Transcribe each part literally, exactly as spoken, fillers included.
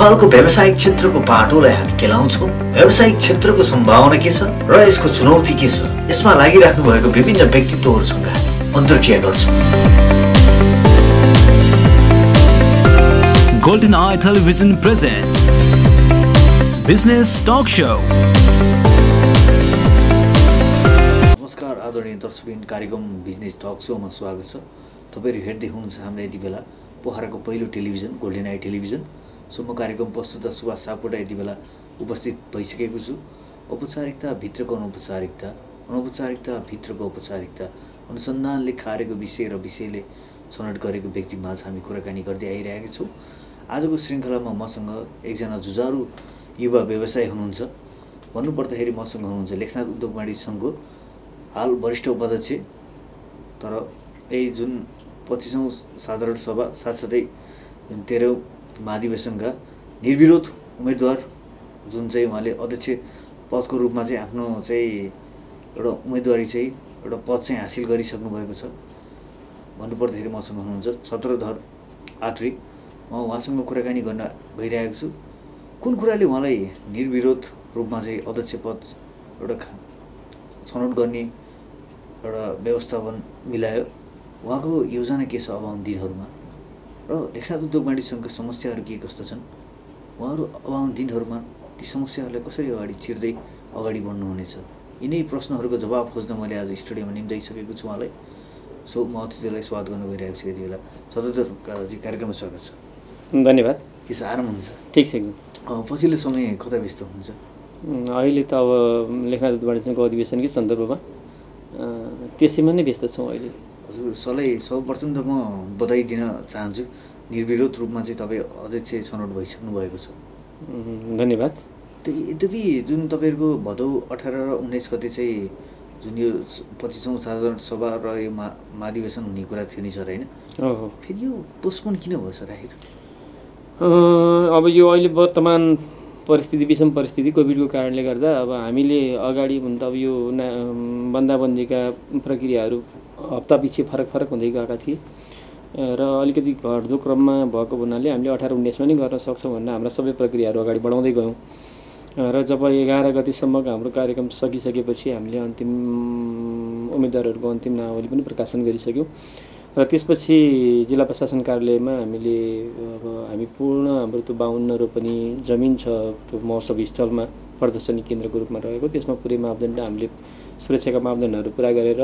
नेपालको व्यावसायिक क्षेत्रको बाटोलाई हामी केलाउँछौँ। व्यावसायिक क्षेत्रको सम्भावना के छ र यसको चुनौती के छ, यसमा लागिराख्नु भएको विभिन्न व्यक्तित्वहरूसँग हामी अन्तर्क्रिया गर्छौँ। Golden Eye Television presents Business Talk Show. नमस्कार आदरणीय दर्शकबिन, कार्यक्रम बिजनेस टक शोमा स्वागत छ। तपाईहरु हेर्दै हुनुहुन्छ हाम्रो यति बेला पोखराको पहिलो television golden eye television. So म कार्यक्रम प्रस्तुता सुबास सापकोटा यति बेला उपस्थित भइसकेको छु। औपचारिकता भित्रको अनौपचारिकता, अनौपचारिकता भित्रको औपचारिकता, अनुसन्धानले खारेको विषय र विषयले छनौट गरेको व्यक्तिमाझ हामी कुराकानी गर्दै आइरहेका छौँ। आजको श्रृङ्खलामा मसँग एकजना जुझारु युवा व्यवसायी हुनुहुन्छ। भन्नुपर्दाखेरि मसँग हुनुहुन्छ लेखनाथ उद्योग वाणिज्य सङ्घको हाल वरिष्ठ उपाध्यक्ष, तर यही जुन पच्चिसौँ साधारण सभा साथसाथै जुन तेह्रौँ महाधिवेशनका निर्विरोध उम्मेदवार जुन चाहिँ उहाँले अध्यक्ष पदको रूपमा चाहिँ आफ्नो चाहिँ एउटा उम्मेदवारी चाहिँ एउटा पद चाहिँ हासिल गरिसक्नु भएको छ। भन्नुपर्दाखेरि मसँग हुनुहुन्छ छत्रधर आत्री। म उहाँसँग कुराकानी गर्न गइरहेको छु। कुन कुराले उहाँलाई निर्विरोध रूपमा चाहिँ अध्यक्ष पद एउटा छनौट गर्ने एउटा व्यवस्थापन मिलायो, उहाँको योजना के छ आगामी दिनहरूमा, र लेखनाथ उद्योग वाणिज्य सङ्घका समस्याहरू के कस्ता छन्, उहाँहरू आगामी दिनहरूमा ती समस्याहरूलाई कसरी अगाडि चिर्दै अगाडि बढ्नुहुनेछ, यिनै प्रश्नहरूको जवाब खोज्न मैले आज स्टुडियोमा निम्ताइसकेको छु उहाँलाई। सो म अतिथिलाई स्वागत गर्न गइरहेको छु यति बेला। छत्रधरजी, कार्यक्रममा स्वागत छ। धन्यवाद। के छ, आराम हुन्छ? ठिक छ एकदम। पछिल्लो समय कता व्यस्त हुन्छ? अहिले त अब लेखनाथ उद्योग वाणिज्य सङ्घको अधिवेशनकै सन्दर्भमा त्यसैमा नै व्यस्त छौँ अहिले। हजुर, सलाई सर्वप्रथम त म बधाई दिन चाहन्छु। निर्विरोध रूपमा चाहिँ तपाईँ अध्यक्ष छनौट भइसक्नु भएको छ। धन्यवाद। त्यो यद्यपि जुन तपाईँहरूको भदौ अठार र उन्नाइस गते चाहिँ जुन यो पच्चिसौँ साधारण सभा र यो मा महाधिवेशन हुने कुरा थियो नि सर, होइन? हो। फेरि यो पोस्टपोन किन भयो सर आखिर? अब यो अहिले वर्तमान परिस्थिति, विषम परिस्थिति कोभिडको कारणले गर्दा अब हामीले अगाडि भन्दा अब यो ना बन्दाबन्दीका प्रक्रियाहरू हप्ता पछि फरक फरक हुँदै गएका थिए र अलिकति घट्दो क्रममा भएको हुनाले हामीले अठार उन्नाइसमा नै गर्न सक्छौँ भनेर हाम्रा सबै प्रक्रियाहरू अगाडि बढाउँदै गयौँ र जब एघार गतिसम्मको हाम्रो कार्यक्रम सकिसकेपछि हामीले अन्तिम उम्मेदवारहरूको अन्तिम नामावली पनि प्रकाशन गरिसक्यौँ र त्यसपछि जिल्ला प्रशासन कार्यालयमा हामीले अब हामी पूर्ण हाम्रो त्यो बाहुन्न रोपनी जमिन छ त्यो महोत्सव स्थलमा प्रदर्शनी केन्द्रको रूपमा रहेको, त्यसमा पुरै मापदण्ड हामीले सुरक्षाका मापदण्डहरू पुरा गरेर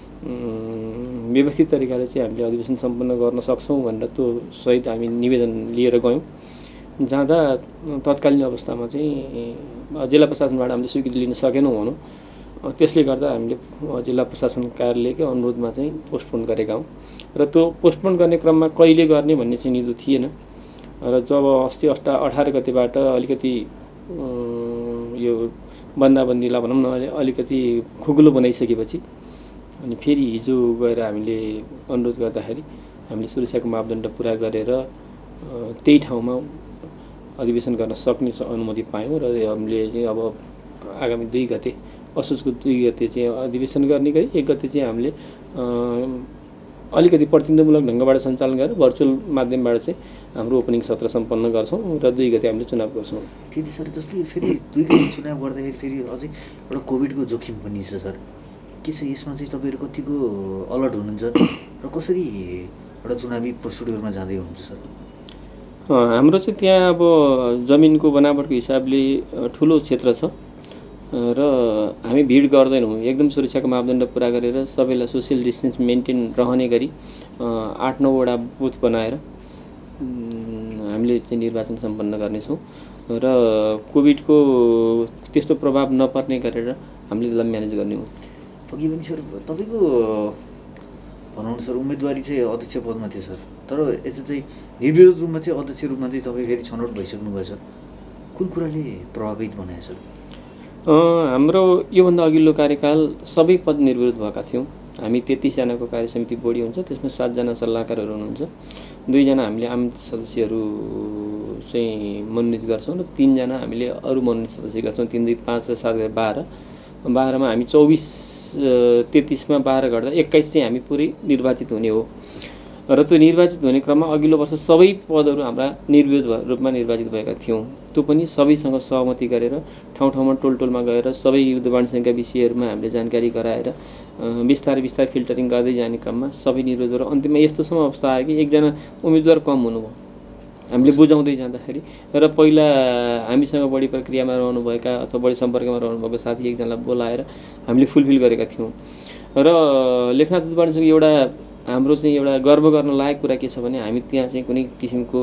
व्यवस्थित तरिकाले चाहिँ हामीले अधिवेशन सम्पन्न गर्न सक्छौँ भनेर त्यो सहित हामी निवेदन लिएर गयौँ। जाँदा तत्कालीन अवस्थामा चाहिँ जिल्ला प्रशासनबाट हामीले स्वीकृति लिन सकेनौँ भनौँ। त्यसले गर्दा हामीले जिल्ला प्रशासन कार्यालयकै अनुरोधमा चाहिँ पोस्टपोन गरेका हौँ र त्यो पोस्टपोन गर्ने क्रममा कहिले गर्ने भन्ने चाहिँ निदो थिएन र जब अस्ति अष्टा अठार गतेबाट अलिकति यो बन्दाबन्दीलाई भनौँ न अलिकति खुकुलो बनाइसकेपछि अनि फेरि हिजो गएर हामीले अनुरोध गर्दाखेरि हामीले सुरक्षाको मापदण्ड पुरा गरेर त्यही ठाउँमा अधिवेशन गर्न सक्ने अनुमति पायौँ र हामीले अब आगामी दुई गते असोजको दुई गते चाहिँ अधिवेशन गर्ने गरी एक गते चाहिँ हामीले अलिकति प्रतिनिधिमूलक ढङ्गबाट सञ्चालन गरेर भर्चुअल माध्यमबाट चाहिँ हाम्रो ओपनिङ सत्र सम्पन्न गर्छौँ र दुई गते हामीले चुनाव गर्छौँ। त्यति सर, जस्तै फेरि दुई गते चुनाव गर्दाखेरि फेरि अझै एउटा कोभिडको जोखिम पनि छ सर, के छ यसमा चाहिँ तपाईँहरू कतिको अलर्ट हुनुहुन्छ र कसरी एउटा चुनावी प्रोसिड्युरमा जाँदै हुनुहुन्छ सर? हाम्रो चाहिँ त्यहाँ अब जमिनको बनावटको हिसाबले ठुलो क्षेत्र छ र हामी भिड गर्दैनौँ। एकदम सुरक्षाको मापदण्ड पुरा गरेर सबैलाई सोसियल डिस्टेन्स मेन्टेन रहने गरी आठ नौवटा बुथ बनाएर हामीले चाहिँ निर्वाचन सम्पन्न गर्नेछौँ र कोभिडको त्यस्तो प्रभाव नपर्ने गरेर हामीले त्यसलाई म्यानेज गर्ने हो। पक्कै पनि सर, तपाईँको भनौँ न सर उम्मेदवारी चाहिँ अध्यक्ष पदमा थियो सर, तर यस्तो चाहिँ निर्विरोध रूपमा चाहिँ अध्यक्ष रूपमा चाहिँ तपाईँ फेरि छनौट भइसक्नु भयो सर। कुन कुराले प्रभावित बनायो सर? हाम्रो योभन्दा अघिल्लो कार्यकाल सबै पद निर्विरोध भएका थियौँ। हामी तेत्तिसजनाको कार्य समिति बोडी हुन्छ, त्यसमा सातजना सल्लाहकारहरू हुनुहुन्छ, दुईजना हामीले आम सदस्यहरू चाहिँ मनोनित गर्छौँ र तिनजना हामीले अरू मनोनित सदस्य गर्छौँ। तिन दुई पाँच र सात बाह्र बाह्रमा हामी चौबिस तेत्तिसमा बाह्र गर्दा एक्काइस चाहिँ हामी पुरै निर्वाचित हुने हो र त्यो निर्वाचित हुने क्रममा अघिल्लो वर्ष सबै पदहरू हाम्रा निर्विरोध रूपमा निर्वाचित भएका थियौँ। त्यो पनि सबैसँग सहमति गरेर ठाउँ ठाउँमा टोल टोलमा गएर सबै युद्ध वाणिज्यका विषयहरूमा हामीले जानकारी गराएर बिस्तारै बिस्तारै फिल्टरिङ गर्दै जाने क्रममा सबै निर्विरोध र अन्तिममा यस्तोसम्म अवस्था आयो कि एकजना उम्मेदवार कम हुनुभयो हामीले बुझाउँदै जाँदाखेरि। र पहिला हामीसँग बढी प्रक्रियामा रहनुभएका अथवा बढी सम्पर्कमा रहनुभएको साथी एकजनालाई बोलाएर हामीले फुलफिल गरेका थियौँ। र लेखनाथ युद्ध वाणिज्यको एउटा हाम्रो चाहिँ एउटा गर्व गर्न लायक कुरा के छ भने हामी त्यहाँ चाहिँ कुनै किसिमको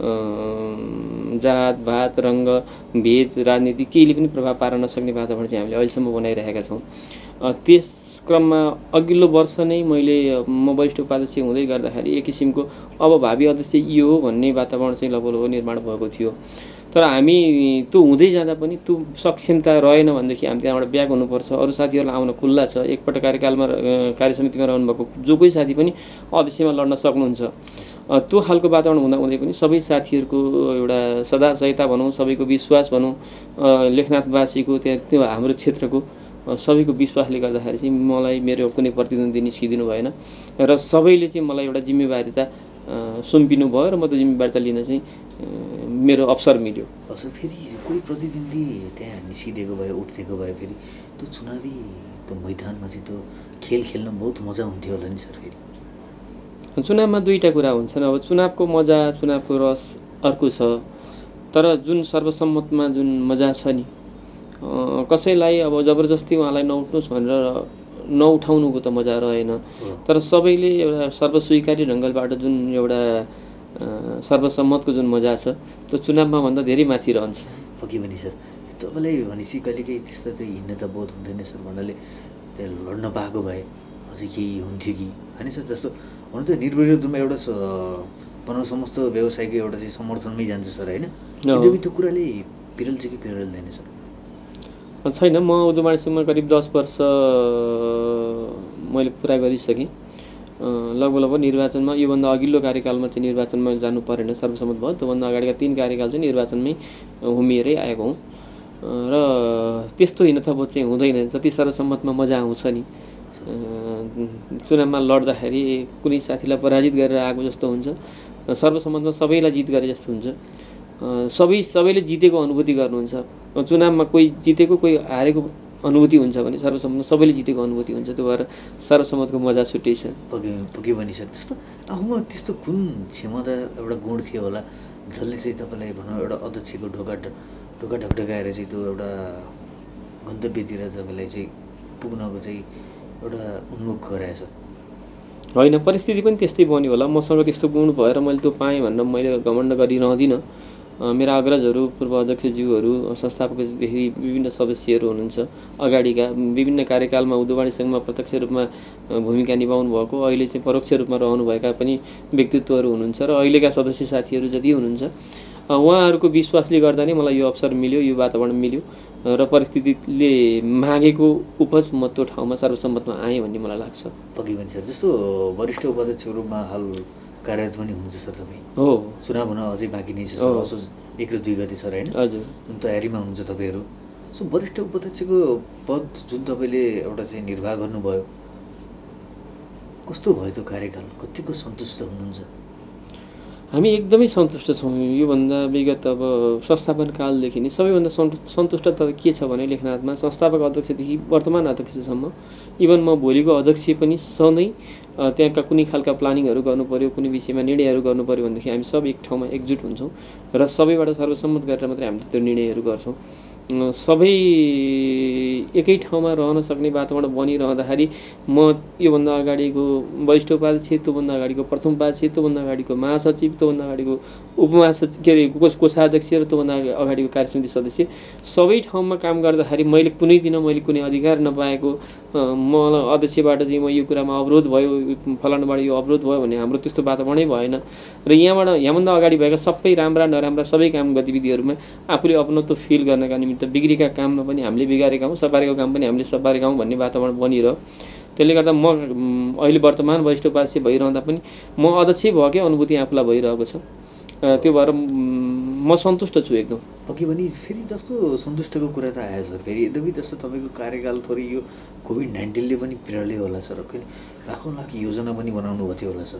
जात भात रङ्ग भेद राजनीति केहीले पनि प्रभाव पार्न नसक्ने वातावरण चाहिँ हामीले अहिलेसम्म बनाइरहेका छौँ। त्यस क्रममा अघिल्लो वर्ष नै मैले म वरिष्ठ उपाध्यक्ष हुँदै गर्दाखेरि एक किसिमको अब भावी अध्यक्ष यो हो भन्ने वातावरण चाहिँ लगभग लगभग निर्माण भएको थियो। तर हामी त्यो हुँदै जाँदा पनि त्यो सक्षमता रहेन भनेदेखि हामी त्यहाँबाट ब्याक हुनुपर्छ। अरू साथीहरूलाई आउन खुल्ला छ। एकपल्ट कार्यकालमा कार्य समितिमा रहनुभएको जो कोही साथी पनि अध्यक्षमा लड्न सक्नुहुन्छ। त्यो खालको वातावरण हुँदा हुँदै पनि सबै साथीहरूको एउटा सदाशयता भनौँ सबैको विश्वास भनौँ लेखनाथवासीको त्यहाँ त्यो हाम्रो क्षेत्रको सबैको विश्वासले गर्दाखेरि चाहिँ मलाई मेरो कुनै प्रतिद्वन्दी निस्किदिनु भएन र सबैले चाहिँ मलाई एउटा जिम्मेवारीता सुम्पिनु भयो र म त्यो जिम्मेवारीता लिन चाहिँ मेरो अवसर मिल्यो। हजुर फेरि कोही प्रतिद्वन्दी त्यहाँ निस्किदिएको भए उठिदिएको भए फेरि त्यो चुनावी त्यो मैदानमा चाहिँ त्यो खेल खेल्न बहुत मजा हुन्थ्यो होला नि सर। फेरि चुनावमा दुईवटा कुरा हुन्छन्। अब चुनावको मजा चुनावको रस अर्को छ। तर जुन सर्वसम्मतमा जुन मजा छ नि कसैलाई अब जबरजस्ती उहाँलाई नउठ्नुहोस् भनेर नउठाउनुको त मजा रहेन। तर सबैले एउटा सर्वस्वीकारी ढङ्गबाट जुन एउटा सर्वसम्मतको जुन मजा छ त्यो चुनावमा भन्दा धेरै माथि रहन्छ। पक्कै पनि सर तपाईँलाई भनेपछि कहिलेकाहीँ त्यस्तो चाहिँ हिँड्न त बोध हुँदैन सर भन्नाले त्यहाँ लड्न पाएको भए अझै केही हुन्थ्यो कि होइन सर। जस्तो हुन त निर्विरोधमा एउटा भनौँ समस्त व्यवसायको एउटा चाहिँ समर्थनमै जान्छ सर होइन। यद्यपि त्यो कुराले पिरल चाहिँ कि पिरल्दैन सर छैन। म उद्योग वाणिज्यमा करिब दस वर्ष मैले पुरा गरिसकेँ। लगभग लगभग निर्वाचनमा योभन्दा अघिल्लो कार्यकालमा चाहिँ निर्वाचनमा जानु परेन सर्वसम्मत भयो। त्योभन्दा अगाडिका तिन कार्यकाल चाहिँ निर्वाचनमै हुमिएरै आएको हुँ र त्यस्तो हिँड्नथाबोध चाहिँ हुँदैन। जति सर्वसम्मतमा मजा आउँछ नि चुनावमा लड्दाखेरि कुनै साथीलाई पराजित गरेर आएको जस्तो हुन्छ। सर्वसम्मतमा सबैलाई जित गरे जस्तो हुन्छ। सबै सबैले जितेको अनुभूति गर्नुहुन्छ। चुनावमा कोही जितेको कोही हारेको अनुभूति हुन्छ भने सर्वसम्मतमा सबैले जितेको अनुभूति हुन्छ। त्यो भएर सर्वसम्मतको मजा छुट्टै छ। पक्कै पक्कै भनिसक्छ। जस्तो आफूमा त्यस्तो कुन क्षमता एउटा गुण थियो होला जसले चाहिँ तपाईँलाई भनौँ एउटा अध्यक्षको ढोका ढोका ढकढकाएर चाहिँ त्यो एउटा गन्तव्यतिर तपाईँलाई चाहिँ पुग्नको चाहिँ एउटा उन्मुख गराएछ? होइन परिस्थिति पनि त्यस्तै बन्यो होला। मसँग त्यस्तो गुण भएर मैले त्यो पाएँ भनेर मैले घमण्ड गरिरहँदिनँ। मेरा अग्रजहरू पूर्व अध्यक्षज्यूहरू संस्थापकदेखि विभिन्न सदस्यहरू हुनुहुन्छ अगाडिका विभिन्न कार्यकालमा उद्योग वाणिज्य सङ्घमा प्रत्यक्ष रूपमा भूमिका निभाउनु भएको अहिले चाहिँ परोक्ष रूपमा रहनुभएका पनि व्यक्तित्वहरू हुनुहुन्छ र अहिलेका सदस्य साथीहरू जति हुनुहुन्छ उहाँहरूको विश्वासले गर्दा नै मलाई यो अवसर मिल्यो यो वातावरण मिल्यो र परिस्थितिले मागेको उपज म त्यो ठाउँमा सर्वसम्मतमा आएँ भन्ने मलाई लाग्छ। पक्कै पनि सर जस्तो वरिष्ठ उपाध्यक्षको रूपमा हाल कार्यरत पनि हुन्छ सर तपाईँ? हो चुनाव हुन अझै बाँकी नै छ सर। असोज एक र दुई गते सर होइन? हजुर जुन तयारीमा हुनुहुन्छ तपाईँहरू। सो वरिष्ठ उपाध्यक्षको पद जुन तपाईँले एउटा चाहिँ निर्वाह गर्नुभयो कस्तो भयो त्यो कार्यकाल? कतिको सन्तुष्ट हुनुहुन्छ? हामी एकदमै सन्तुष्ट छौँ। योभन्दा विगत अब संस्थापन कालदेखि नै सबैभन्दा सन्तुष्ट त के छ भने लेखनाथमा संस्थापक अध्यक्षदेखि वर्तमान अध्यक्षसम्म इभन म भोलिको अध्यक्ष पनि सधैँ त्यहाँका कुनै खालका प्लानिङहरू गर्नु पर्यो कुनै विषयमा निर्णयहरू गर्नु पर्यो भनेदेखि हामी सब एक ठाउँमा एकजुट हुन्छौँ र सबैबाट सर्वसम्मत गरेर मात्रै हामीले त्यो निर्णयहरू गर्छौँ। सबै एकै ठाउँमा रहन सक्ने वातावरण बनिरहँदाखेरि म योभन्दा अगाडिको वरिष्ठ उपाध्यक्ष त्योभन्दा अगाडिको प्रथम उपाध्यक्ष त्योभन्दा अगाडिको महासचिव त्योभन्दा अगाडिको उपमहासचिव के अरे कोषाध्यक्ष र त्योभन्दा अगाडिको कार्यसमिति सदस्य सबै ठाउँमा काम गर्दाखेरि मैले कुनै दिन मैले कुनै अधिकार नपाएको मलाई अध्यक्षबाट चाहिँ म यो कुरामा अवरोध भयो फलानाबाट यो अवरोध भयो भने हाम्रो त्यस्तो वातावरणै भएन र यहाँबाट यहाँभन्दा अगाडि भएका सबै राम्रा नराम्रा सबै काम गतिविधिहरूमा आफूले अपनत्व फिल गर्नका निमित्त बिग्रेका काममा पनि हामीले बिगारेका हौँ सपारेको काम पनि हामीले सपारेका हौँ भन्ने वातावरण बनिरह्यो। त्यसले गर्दा म अहिले वर्तमान वरिष्ठ उपाध्यक्ष भइरहँदा पनि म अध्यक्ष भएकै अनुभूति आफूलाई भइरहेको छ। त्यो भएर म सन्तुष्ट छु एकदम। पक्कै पनि फेरि जस्तो सन्तुष्टको कुरा त आयो सर। फेरि यद्यपि जस्तो तपाईँको कार्यकाल थोरै यो कोभिड नाइन्टिनले पनि पिराले होला सर। लाखौँ लाख योजना पनि बनाउनु भएको थियो होला सर।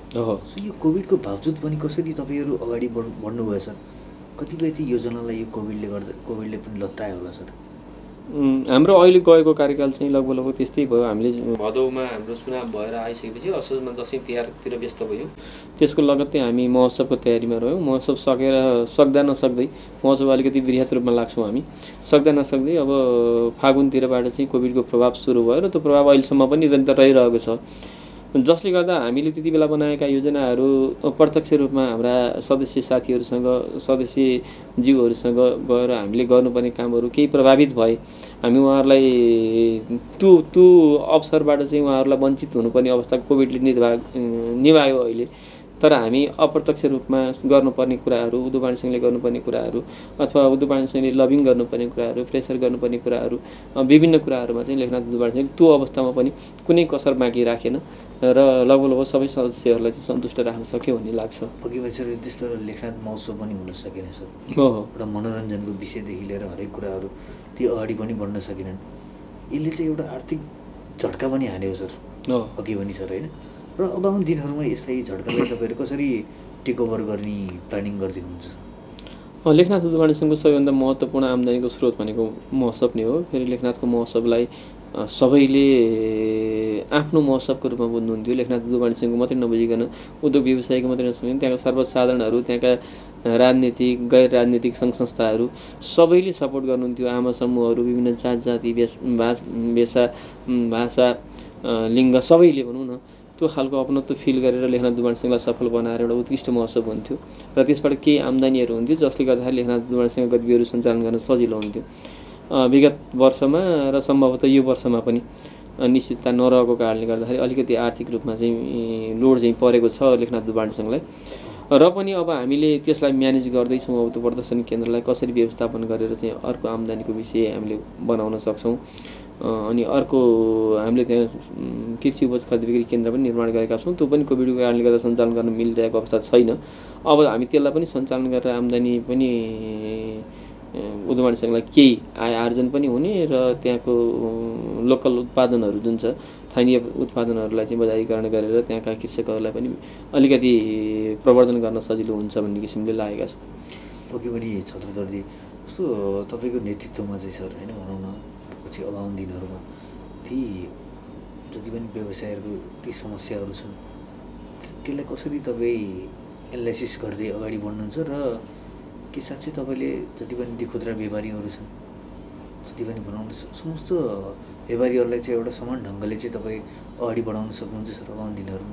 हो। सो यो कोभिडको बावजुद पनि कसरी तपाईँहरू अगाडि बढ बढ्नुभयो सर? कतिपय ती योजनालाई यो कोभिडले गर्दा कोभिडले पनि लत्तायो होला सर? हाम्रो अहिले गएको कार्यकाल चाहिँ लगभग लगभग त्यस्तै भयो। हामीले भदौमा हाम्रो चुनाव भएर आइसकेपछि असोजमा दसैँ तिहारतिर व्यस्त भयो। त्यसको लगत्तै हामी महोत्सवको तयारीमा रह्यौँ। महोत्सव सकेर सक्दा नसक्दै महोत्सव अलिकति बृहत रूपमा लाग्छौँ हामी। सक्दा नसक्दै अब फागुनतिरबाट चाहिँ कोभिडको प्रभाव सुरु भयो र त्यो प्रभाव अहिलेसम्म पनि निरन्तर रहिरहेको छ, जसले गर्दा हामीले त्यति बेला बनाएका योजनाहरू प्रत्यक्ष रूपमा हाम्रा सदस्य साथीहरूसँग सदस्यज्यूहरूसँग गएर हामीले गर्नुपर्ने कामहरू केही प्रभावित भए। हामी उहाँहरूलाई त्यो त्यो अवसरबाट चाहिँ उहाँहरूलाई वञ्चित हुनुपर्ने अवस्था कोभिडले निभा निभायो अहिले। तर हामी अप्रत्यक्ष रूपमा गर्नुपर्ने कुराहरू, उद्धव वाणी सिंहले गर्नुपर्ने कुराहरू अथवा उद्धव वाणी सिंहले लबिङ गर्नुपर्ने कुराहरू, प्रेसर गर्नुपर्ने कुराहरू, विभिन्न कुराहरूमा चाहिँ लेखनाथ उद्धव वाणी सिंह त्यो अवस्थामा पनि कुनै कसर बाँकी राखेन र लगभग लगभग सबै सदस्यहरूलाई चाहिँ सन्तुष्ट राख्न सक्यो भन्ने लाग्छ। अघि भइसक्यो त्यस्तो लेखनाथ महोत्सव पनि हुन सकेन सर। हो एउटा मनोरञ्जनको विषयदेखि लिएर हरेक कुराहरू ती अगाडि पनि बढ्न सकेनन्। यसले चाहिँ एउटा आर्थिक झट्का पनि हान्यो सर, अघि पनि सर होइन? र अब आउने दिनहरूमा यस्तै झड्कालाई तपाईँहरू कसरी टेक ओभर गर्ने प्लानिङ गर्दै हुनुहुन्छ? लेखनाथ उद्धव वाणी सिंहको सबैभन्दा महत्त्वपूर्ण आम्दानीको स्रोत भनेको महोत्सव नै हो। फेरि लेखनाथको महोत्सवलाई सबैले आफ्नो महोत्सवको रूपमा बुझ्नुहुन्थ्यो। लेखनाथ उद्धव वाणी सिंहको मात्रै नबुझिकन उद्योग व्यवसायको मात्रै नसुनि त्यहाँका सर्वसाधारणहरू, त्यहाँका राजनीतिक गैर राजनीतिक सङ्घ संस्थाहरू सबैले सपोर्ट गर्नुहुन्थ्यो। आमा समूहहरू, विभिन्न जात जाति वेश वेशा भाषा लिङ्ग सबैले भनौँ न त्यो खालको अपनत्व फिल गरेर लेखनाथ उद्धव वाणी सिंहलाई सफल बनाएर एउटा उत्कृष्ट महोत्सव हुन्थ्यो र त्यसबाट केही आम्दानीहरू हुन्थ्यो जसले गर्दाखेरि लेखनाथ उद्धव वाणी सिंहका गतिविधिहरू सञ्चालन गर्न सजिलो हुन्थ्यो। विगत वर्षमा र सम्भवतः यो वर्षमा पनि निश्चितता नरहेको कारणले गर्दाखेरि अलिकति आर्थिक रूपमा चाहिँ लोड चाहिँ परेको छ लेखनाथ उद्धव वाणी सिंहलाई। र पनि अब हामीले त्यसलाई म्यानेज गर्दैछौँ। अब त्यो प्रदर्शनी केन्द्रलाई कसरी व्यवस्थापन गरेर चाहिँ अर्को आम्दानीको विषय हामीले बनाउन सक्छौँ। अनि अर्को हामीले त्यहाँ कृषि उपज खरिद बिक्री केन्द्र पनि निर्माण गरेका छौँ। त्यो पनि कोभिडको कारणले गर्दा सञ्चालन गर्न मिलिरहेको अवस्था छैन। अब हामी त्यसलाई पनि सञ्चालन गरेर आम्दानी पनि उद्धव वाणी सिंहलाई केही आय आर्जन पनि हुने र त्यहाँको लोकल उत्पादनहरू जुन छ स्थानीय उत्पादनहरूलाई चाहिँ बजारीकरण गरेर त्यहाँका कृषकहरूलाई पनि अलिकति प्रवर्धन गर्न सजिलो हुन्छ भन्ने किसिमले लागेका छ। पक्कै पनि छत्रजी जस्तो तपाईँको नेतृत्वमा चाहिँ सर होइन भनौँ न पछि अब आउने दिनहरूमा ती जति पनि व्यवसायहरूको ती समस्याहरू छन् त्यसलाई कसरी तपाईँ एनालाइसिस गर्दै अगाडि बढ्नुहुन्छ र के साँच्चै तपाईँले जति पनि ती खुद्रा व्यापारीहरू छन् जति पनि भनौँ न समस्त व्यापारीहरूलाई चाहिँ एउटा समान ढङ्गले चाहिँ तपाईँ अगाडि बढाउन सक्नुहुन्छ सर अब आउने दिनहरूमा?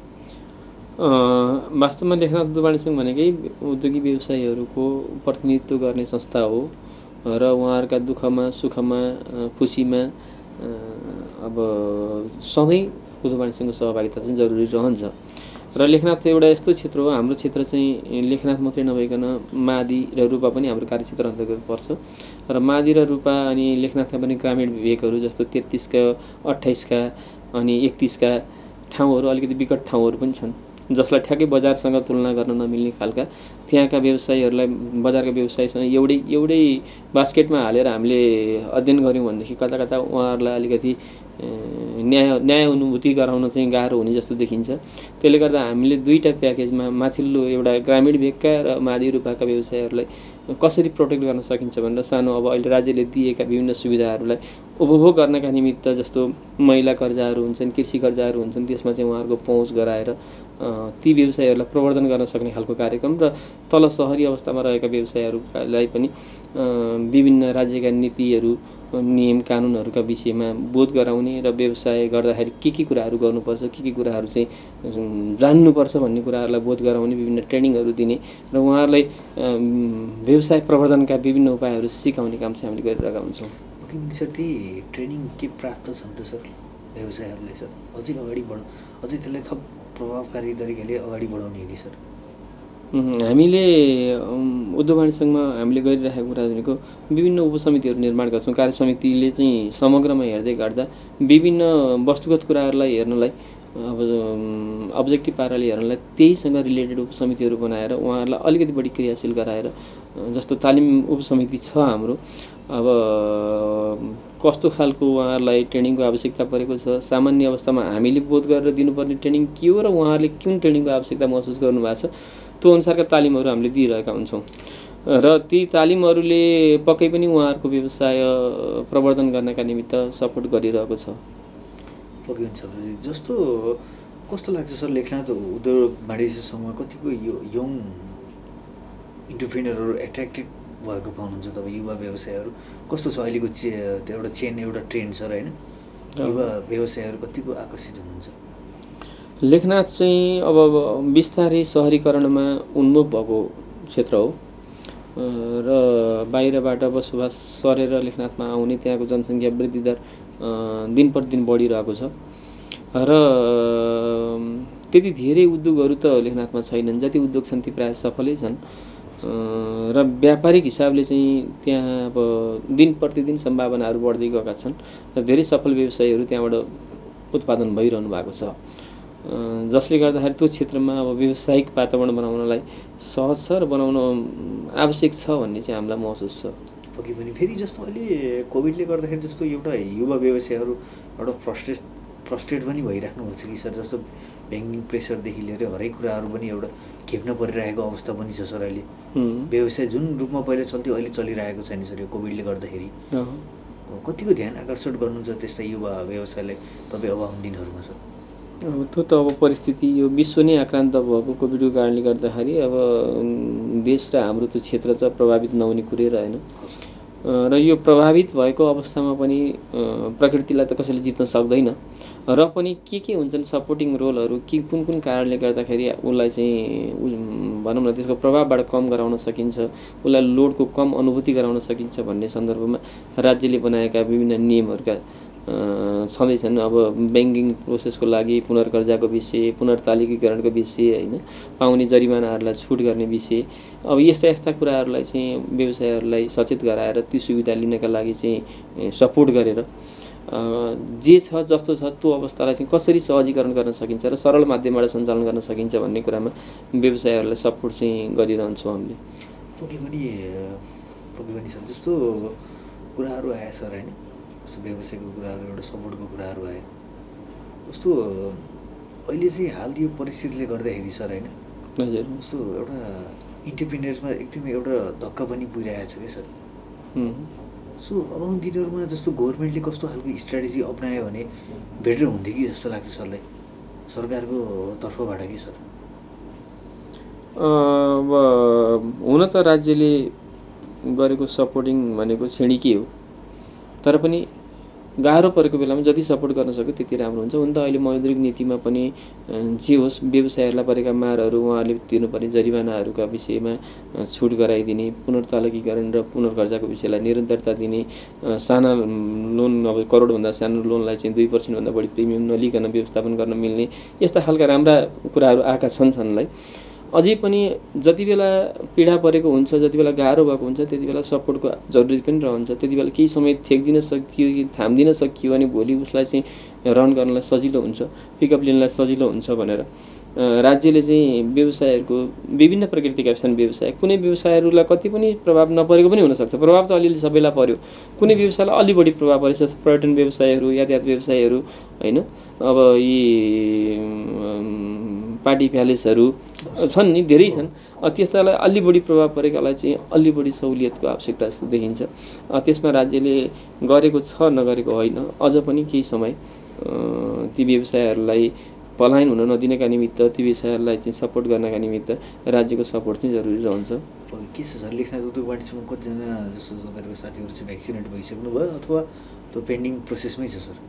वास्तवमा लेखनाथ उद्धव वाणी सिंह भनेकै उद्योगी व्यवसायीहरूको प्रतिनिधित्व गर्ने संस्था हो र उहाँहरूका दुःखमा सुखमा खुसीमा अब सधैँ उद्धव वाणी सिंहको सहभागिता चाहिँ जरुरी रहन्छ। र लेखनाथ एउटा यस्तो क्षेत्र हो, हाम्रो क्षेत्र चाहिँ लेखनाथ मात्रै नभइकन मादी र रूपा पनि हाम्रो कार्यक्षेत्र अन्तर्गत पर्छ र मादी र रूपा अनि लेखनाथका पनि ग्रामीण विवेकहरू जस्तो तेत्तिसका अट्ठाइसका अनि एकतिसका ठाउँहरू अलिकति विकट ठाउँहरू पनि छन् जसलाई ठ्याक्कै बजारसँग तुलना गर्न नमिल्ने खालका त्यहाँका व्यवसायीहरूलाई बजारका व्यवसायीसँग एउटै एउटै बास्केटमा हालेर हामीले अध्ययन गऱ्यौँ भनेदेखि कता कता उहाँहरूलाई अलिकति न्याय न्याय अनुभूति गराउन चाहिँ गाह्रो हुने जस्तो देखिन्छ। त्यसले गर्दा हामीले दुईवटा प्याकेजमा माथिल्लो एउटा ग्रामीण भेगका र मादी रूपाका व्यवसायीहरूलाई कसरी प्रोटेक्ट गर्न सकिन्छ भनेर सानो अब अहिले राज्यले दिएका विभिन्न सुविधाहरूलाई उपभोग गर्नका निमित्त जस्तो महिला कर्जाहरू हुन्छन्, कृषि कर्जाहरू हुन्छन्, त्यसमा चाहिँ उहाँहरूको पहुँच गराएर ती व्यवसायीहरूलाई प्रवर्धन गर्न सक्ने खालको कार्यक्रम र तल सहरी अवस्थामा रहेका व्यवसायीहरूलाई पनि विभिन्न राज्यका नीतिहरू नियम कानुनहरूका विषयमा बोध गराउने र व्यवसाय गर्दाखेरि के के कुराहरू गर्नुपर्छ, के के कुराहरू चाहिँ जान्नुपर्छ भन्ने कुराहरूलाई बोध गराउने विभिन्न ट्रेनिङहरू दिने र उहाँहरूलाई व्यवसाय प्रवर्धनका विभिन्न उपायहरू सिकाउने काम चाहिँ हामीले गरिरहेका हुन्छौँ। सर ती ट्रेनिङ के प्राप्त छन् त सर व्यवसायहरूलाई सर अझै अगाडि बढ अझै त्यसलाई थप प्रभावकारी तरिकाले अगाडि बढाउने हो कि सर? हामीले उद्धव वाणी सिंहमा हामीले गरिरहेको कुरा भनेको विभिन्न उपसमितिहरू निर्माण गर्छौँ। कार्य समितिले चाहिँ समग्रमा हेर्दै गर्दा विभिन्न वस्तुगत कुराहरूलाई हेर्नलाई अब अब्जेक्टिभ पाराले हेर्नलाई त्यहीसँग रिलेटेड उपसमितिहरू बनाएर उहाँहरूलाई अलिकति बढी क्रियाशील गराएर जस्तो तालिम उपसमिति छ हाम्रो। अब कस्तो खालको उहाँहरूलाई ट्रेनिङको आवश्यकता परेको छ, सामान्य अवस्थामा हामीले बोध गरेर दिनुपर्ने ट्रेनिङ के हो र उहाँहरूले कुन ट्रेनिङको आवश्यकता महसुस गर्नुभएको छ, त्यो अनुसारका तालिमहरू हामीले दिइरहेका हुन्छौँ र ती तालिमहरूले पक्कै पनि उहाँहरूको व्यवसाय प्रवर्धन गर्नका निमित्त सपोर्ट गरिरहेको छ। पक्कै हुन्छ। जस्तो कस्तो लाग्छ सर लेखनाथ उद्योग वाणिज्यसँग कतिको यो यङ इन्टरप्रेनरहरू एट्र्याक्टेड भएको पाउनुहुन्छ तपाईँ? युवा व्यवसायहरू कस्तो छ अहिलेको चे एउटा चेन एउटा ट्रेन्ड सर होइन, युवा व्यवसायहरू कतिको आकर्षित हुनुहुन्छ? लेखनाथ चाहिँ अब बिस्तारै सहरीकरणमा उन्मुख भएको क्षेत्र हो र बाहिरबाट बसोबास सरेर लेखनाथमा आउने त्यहाँको जनसङ्ख्या वृद्धि दर दिन प्रतिदिन बढिरहेको छ र त्यति धेरै उद्योगहरू त लेखनाथमा छैनन्। जति उद्योग छन् ती प्रायः सफलै छन् र व्यापारिक हिसाबले चाहिँ त्यहाँ अब दिन प्रतिदिन सम्भावनाहरू बढ्दै गएका छन् र धेरै सफल व्यवसायीहरू त्यहाँबाट उत्पादन भइरहनु भएको छ, जसले गर्दाखेरि त्यो क्षेत्रमा अब व्यावसायिक वातावरण बनाउनलाई सहज छ र बनाउन आवश्यक छ भन्ने चाहिँ हामीलाई महसुस छ। पक्कै पनि फेरि जस्तो अहिले कोभिडले गर्दाखेरि जस्तो एउटा युवा व्यवसायहरू एउटा फ्रस्ट्रेट फ्रस्ट्रेट पनि भइराख्नु भएको छ कि सर? जस्तो ब्याङ्किङ प्रेसरदेखि लिएर हरेक कुराहरू पनि एउटा खेप्न परिरहेको अवस्था पनि छ सर अहिले। व्यवसाय जुन रूपमा पहिला चल्थ्यो अहिले चलिरहेको छैन सर यो कोभिडले गर्दाखेरि। कतिको ध्यान आकर्षण गर्नुहुन्छ त्यस्ता युवा व्यवसायलाई तपाईँ अब आउने दिनहरूमा सर? अब त्यो त अब परिस्थिति यो विश्व नै आक्रान्त भएको कोभिडको कारणले गर्दाखेरि अब देश र हाम्रो त्यो क्षेत्र त प्रभावित नहुने कुरै रहेन र यो प्रभावित भएको अवस्थामा पनि प्रकृतिलाई त कसैले जित्न सक्दैन र पनि के के हुन्छन् सपोर्टिङ रोलहरू, के कुन कुन कारणले गर्दाखेरि उसलाई चाहिँ भनौँ न त्यसको प्रभावबाट कम गराउन सकिन्छ, उसलाई लोडको कम अनुभूति गराउन सकिन्छ भन्ने सन्दर्भमा राज्यले बनाएका विभिन्न नियमहरूका छँदैछन्। अब ब्याङ्किङ प्रोसेसको लागि पुनर्कर्जाको विषय, पुनर्तालिकीकरणको विषय होइन, पाउने जरिमानाहरूलाई छुट गर्ने विषय, अब यस्ता यस्ता कुराहरूलाई चाहिँ व्यवसायहरूलाई सचेत गराएर ती सुविधा लिनका लागि चाहिँ सपोर्ट गरेर जे छ जस्तो छ त्यो अवस्थालाई चाहिँ कसरी सहजीकरण गर्न सकिन्छ र सरल माध्यमबाट सञ्चालन गर्न सकिन्छ भन्ने कुरामा व्यवसायहरूलाई सपोर्ट चाहिँ गरिरहन्छौँ हामीले। पक्कै पनि पक्कै पनि सर जस्तो कुराहरू आए सर होइन, जस्तो व्यवसायको कुराहरू एउटा सपोर्टको कुराहरू आयो जस्तो अहिले चाहिँ हाल यो परिस्थितिले गर्दाखेरि सर होइन, हजुर जस्तो एउटा इन्टरप्रेन्योर्समा एकदमै एउटा धक्का पनि पुगिरहेको छ क्या सर। सो अब आउने दिनहरूमा जस्तो गभर्मेन्टले कस्तो खालको स्ट्राटेजी अप्नायो भने बेटर हुन्थ्यो कि जस्तो लाग्छ सरलाई सरकारको तर्फबाट कि सर? अब हुन त राज्यले गरेको सपोर्टिङ भनेको श्रेणीकै हो, तर पनि गाह्रो परेको बेलामा जति सपोर्ट गर्न सक्यो त्यति राम्रो हुन्छ। हुन त अहिले मौद्रिक नीतिमा पनि जे होस् व्यवसायहरूलाई परेका मारहरू उहाँहरूले तिर्नुपर्ने जरिवानाहरूका विषयमा छुट गराइदिने, पुनर्तालकीकरण र पुनर्कर्जाको विषयलाई निरन्तरता दिने, साना लोन अब करोडभन्दा सानो लोनलाई चाहिँ दुई पर्सेन्टभन्दा बढी प्रिमियम नलिकन व्यवस्थापन गर्न मिल्ने यस्ता खालका राम्रा कुराहरू आएका छन् छन्लाई। अझै पनि जति बेला पीडा परेको हुन्छ, जति बेला गाह्रो भएको हुन्छ त्यति बेला सपोर्टको जरुरी पनि रहन्छ। त्यति बेला केही समय थेक्दिन सकियो कि थाम्दिन सकियो भने भोलि उसलाई चाहिँ रन गर्नलाई सजिलो हुन्छ, पिकअप लिनलाई सजिलो हुन्छ भनेर राज्यले चाहिँ व्यवसायहरूको विभिन्न प्रकृतिका छन् व्यवसाय। कुनै व्यवसायहरूलाई कति पनि प्रभाव नपरेको पनि हुनसक्छ, प्रभाव त अलिअलि सबैलाई पर्यो। कुनै व्यवसायलाई अलि बढी प्रभाव परेछ, जस्तो पर्यटन व्यवसायहरू, यातायात व्यवसायहरू होइन, अब यी पार्टी प्यालेसहरू छन् नि, धेरै छन्, त्यस्तालाई अलि बढी प्रभाव परेकालाई चाहिँ अलि बढी सहुलियतको आवश्यकता जस्तो देखिन्छ। त्यसमा राज्यले गरेको छ नगरेको होइन, अझ पनि केही समय ती व्यवसायहरूलाई पलायन हुन नदिनका निमित्त, ती व्यवसायहरूलाई चाहिँ सपोर्ट गर्नका निमित्त राज्यको सपोर्ट चाहिँ जरुरी रहन्छ। के छ सर लेखनाथ उद्योग वाणिज्यमा कतिजना जस्तो तपाईँहरूको साथीहरू चाहिँ भ्याक्सिनेट भइसक्नु भयो अथवा त्यो पेन्डिङ प्रोसेसमै छ सर?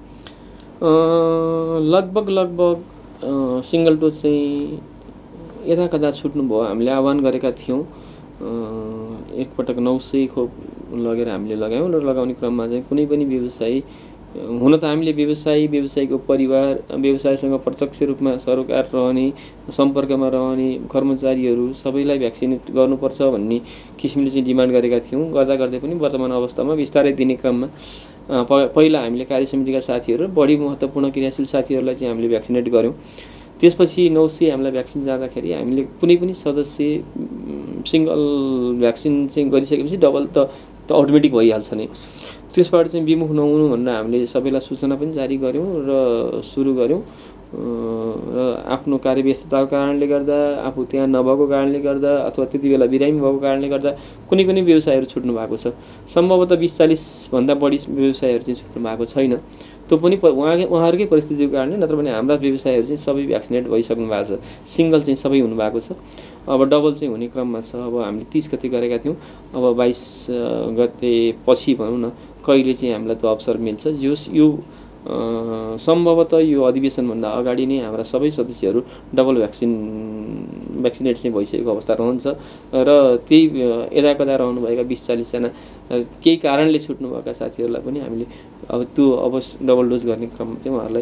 लगभग लगभग सिङ्गल डोज चाहिँ यता कता छुट्नु भयो। हामीले आह्वान गरेका थियौँ, एकपटक नौ सय खोप लगेर हामीले लगायौँ र लगाउने क्रममा चाहिँ कुनै पनि व्यवसायी, हुन त हामीले व्यवसायी, व्यवसायीको परिवार, व्यवसायसँग प्रत्यक्ष रूपमा सरोकार रहने, सम्पर्कमा रहने कर्मचारीहरू सबैलाई भ्याक्सिनेट गर्नुपर्छ भन्ने किसिमले चाहिँ डिमान्ड गरेका थियौँ। गर्दा गर्दै पनि वर्तमान अवस्थामा बिस्तारै दिने क्रममा पहिला हामीले कार्य समितिका साथीहरू, बढी महत्त्वपूर्ण क्रियाशील साथीहरूलाई चाहिँ हामीले भ्याक्सिनेट गऱ्यौँ। त्यसपछि नौ सय हामीलाई भ्याक्सिन जाँदाखेरि हामीले कुनै पनि सदस्य सिङ्गल भ्याक्सिन चाहिँ गरिसकेपछि डबल त त अटोमेटिक भइहाल्छ नि। त्यसबाट चाहिँ विमुख नहुनु भनेर हामीले सबैलाई सूचना पनि जारी गऱ्यौँ र सुरु गऱ्यौँ र आफ्नो कार्यव्यस्तताको कारणले गर्दा आफू त्यहाँ नभएको कारणले गर्दा अथवा त्यति बेला बिरामी भएको कारणले गर्दा कुनै कुनै व्यवसायहरू छुट्नु भएको छ। सम्भवतः बिस चालिसभन्दा बढी व्यवसायहरू चाहिँ छुट्नु भएको छैन। त्यो पनि उहाँ उहाँहरूकै परिस्थितिको कारणले, नत्र भने हाम्रा व्यवसायहरू चाहिँ सबै भ्याक्सिनेट भइसक्नु भएको छ। सिङ्गल चाहिँ सबै हुनुभएको छ। अब डबल चाहिँ हुने क्रममा छ। अब हामीले तिस गते गरेका थियौँ, अब बाइस गते पछि भनौँ न कहिले चाहिँ हामीलाई त्यो अवसर मिल्छ। जोस यो सम्भवतः यो अधिवेशनभन्दा अगाडि नै हाम्रा सबै सदस्यहरू डबल भ्याक्सिन भ्याक्सिनेट चाहिँ भइसकेको अवस्था रहन्छ र त्यही यदा कदा रहनुभएका बिस चालिसजना केही कारणले छुट्नुभएका साथीहरूलाई पनि हामीले अब त्यो अब डबल डोज गर्ने क्रममा चाहिँ उहाँहरूलाई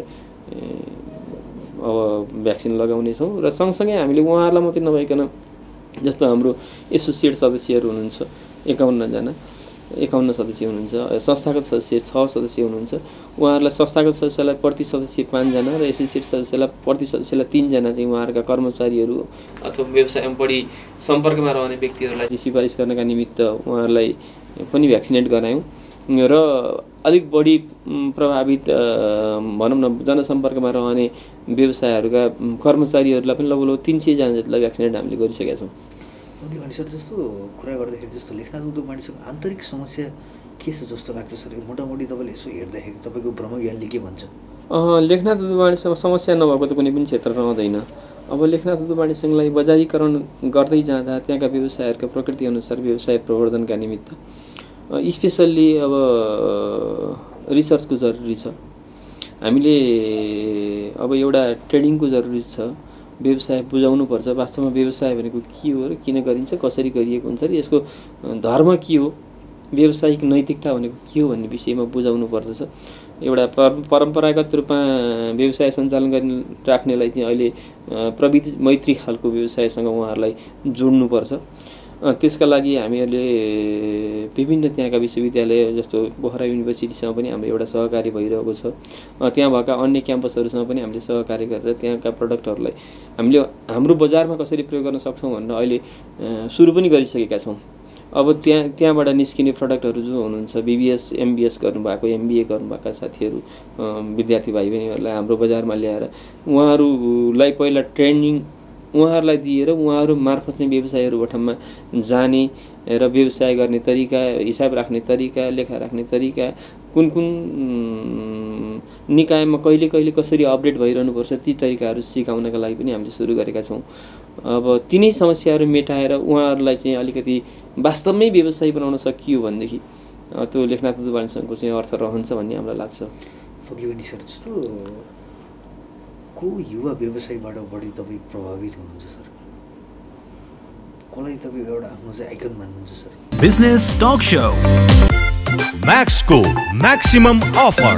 अब भ्याक्सिन लगाउनेछौँ र सँगसँगै हामीले उहाँहरूलाई मात्रै नभइकन जस्तो हाम्रो एसोसिएट सदस्यहरू हुनुहुन्छ एकाउन्नजना एकाउन्न सदस्य हुनुहुन्छ, संस्थागत सदस्य छ सदस्य हुनुहुन्छ। उहाँहरूलाई संस्थागत सदस्यलाई प्रति सदस्य पाँचजना र एसोसिएट सदस्यलाई प्रति सदस्यलाई तिनजना चाहिँ उहाँहरूका कर्मचारीहरू अथवा व्यवसायमा बढी सम्पर्कमा रहने व्यक्तिहरूलाई चाहिँ सिफारिस गर्नका निमित्त उहाँहरूलाई पनि भ्याक्सिनेट गरायौँ र अलिक बढी प्रभावित भनौँ न जनसम्पर्कमा रहने व्यवसायहरूका कर्मचारीहरूलाई पनि लगभग तिन सयजना जतिलाई भ्याक्सिनेट हामीले गरिसकेका छौँ। ओके अनि सर, जस्तो कुरा गर्दाखेरि जस्तो लेखनाथ उद्योग वाणिज्यको आन्तरिक समस्या के छ जस्तो लाग्छ सर? मोटामोटी तपाईँले यसो हेर्दाखेरि तपाईँको ब्रह्मज्ञानले के भन्छ? लेखनाथ उद्योग वाणिज्यमा समस्या नभएको त कुनै पनि क्षेत्र रहँदैन। अब लेखनाथ उद्योग वाणिज्य सङ्घलाई बजारीकरण गर्दै जाँदा त्यहाँका व्यवसायहरूका प्रकृति अनुसार व्यवसाय प्रवर्धनका निमित्त स्पेसल्ली अब रिसर्चको जरुरी छ। हामीले अब एउटा ट्रेडिङको जरुरी छ, व्यवसाय बुझाउनुपर्छ। वास्तवमा व्यवसाय भनेको के हो र किन गरिन्छ, कसरी गरिएको हुन्छ र यसको धर्म के हो, व्यावसायिक नैतिकता भनेको के हो भन्ने विषयमा बुझाउनु पर्दछ। एउटा परम्परागत रूपमा व्यवसाय सञ्चालन गर्ने राख्नेलाई चाहिँ अहिले प्रविधि मैत्री खालको व्यवसायसँग उहाँहरूलाई जोड्नुपर्छ। त्यसका लागि हामीहरूले विभिन्न त्यहाँका विश्वविद्यालय जस्तो पोखरा युनिभर्सिटीसँग पनि हाम्रो एउटा सहकारी भइरहेको छ। त्यहाँ भएका अन्य क्याम्पसहरूसँग पनि हामीले सहकारी गरेर त्यहाँका प्रडक्टहरूलाई हामीले हाम्रो बजारमा कसरी प्रयोग गर्न सक्छौँ भनेर अहिले सुरु पनि गरिसकेका छौँ। अब त्यहाँ त्यहाँबाट निस्किने प्रडक्टहरू जो हुनुहुन्छ, बिबिएस एमबिएस गर्नुभएको, एमबिए गर्नुभएका साथीहरू विद्यार्थी भाइ बहिनीहरूलाई हाम्रो बजारमा ल्याएर उहाँहरूलाई पहिला ट्रेनिङ उहाँहरूलाई दिएर उहाँहरू मार्फत चाहिँ व्यवसायहरू ठाउँमा जाने र व्यवसाय गर्ने तरिका, हिसाब राख्ने तरिका, लेखा राख्ने तरिका, कुन कुन निकायमा कहिले कहिले कसरी अपडेट भइरहनुपर्छ ती तरिकाहरू सिकाउनका लागि पनि हामीले सुरु गरेका छौँ। अब तिनै समस्याहरू मेटाएर उहाँहरूलाई चाहिँ अलिकति वास्तवमै व्यवसायी बनाउन सकियो भनेदेखि त्यो लेखनाथ उद्योग वाणिज्य सङ्घको चाहिँ अर्थ रहन्छ भन्ने हामीलाई लाग्छ। फकिबनी सर, जस्तो को युवा व्यवसायबाट बढी तपाईँ प्रभावित हुनुहुन्छ सर? कसलाई तपाईँ एउटा आफ्नो चाहिँ आइकन मान्नुहुन्छ सर? बिजनेस टक शो मैक्सको मैक्सिमम अफर।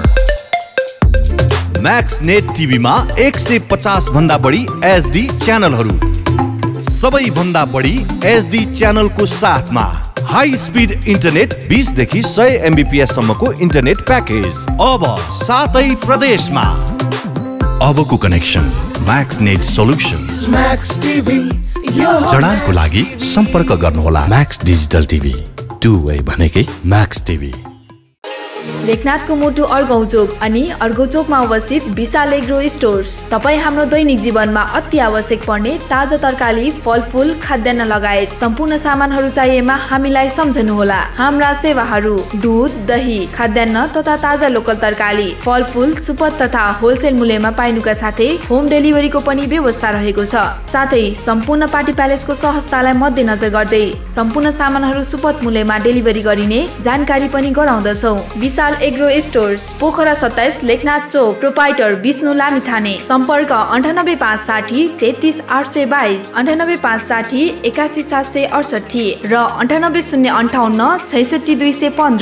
मैक्स नेट टिभीमा एक सय पचास भन्दा बढी एचडी च्यानलहरू, सबै भन्दा बढी एचडी च्यानलको साथमा हाई स्पिड इन्टरनेट बीस देखि सय एमबीपीएस सम्मको इन्टरनेट प्याकेज अब सातै प्रदेशमा। अबको connection Max net solutions. Max TV जडानको लागि सम्पर्क गर्नुहोला Max digital TV, two way भनेकै मैक्स टिभी। लेखनाथको मुटु अर्घौचोक अनि अर्घौचोकमा अवस्थित विशाल एग्रो स्टोर्स तपाईँ हाम्रो दैनिक जीवनमा अति आवश्यक पर्ने ताजा तरकारी, फलफूल, खाद्यान्न लगायत सम्पूर्ण सामानहरू चाहिएमा हामीलाई सम्झनुहोला। हाम्रा सेवाहरू दुध, दही, खाद्यान्न तथा ताजा लोकल तरकारी, फलफूल, सुपथ तथा होलसेल मूल्यमा पाइनुका साथै होम डेलिभरीको पनि व्यवस्था रहेको छ। साथै सम्पूर्ण पार्टी प्यालेसको सहजतालाई मध्यनजर गर्दै सम्पूर्ण सामानहरू सुपथ मूल्यमा डेलिभरी गरिने जानकारी पनि गराउँदछौँ। विशाल एग्रो स्टोर्स, पोखरा सत्ताइस, लेखनाथ चोक, प्रोपाइटर विष्णु लामिछाने। सम्पर्क अन्ठानब्बे पाँच साठी तेत्तिस आठ सय बाइस, अन्ठानब्बे पाँच साठी एकासी सात सय अडसठी र अन्ठानब्बे शून्य अन्ठाउन्न छैसठी दुई सय पन्ध्र।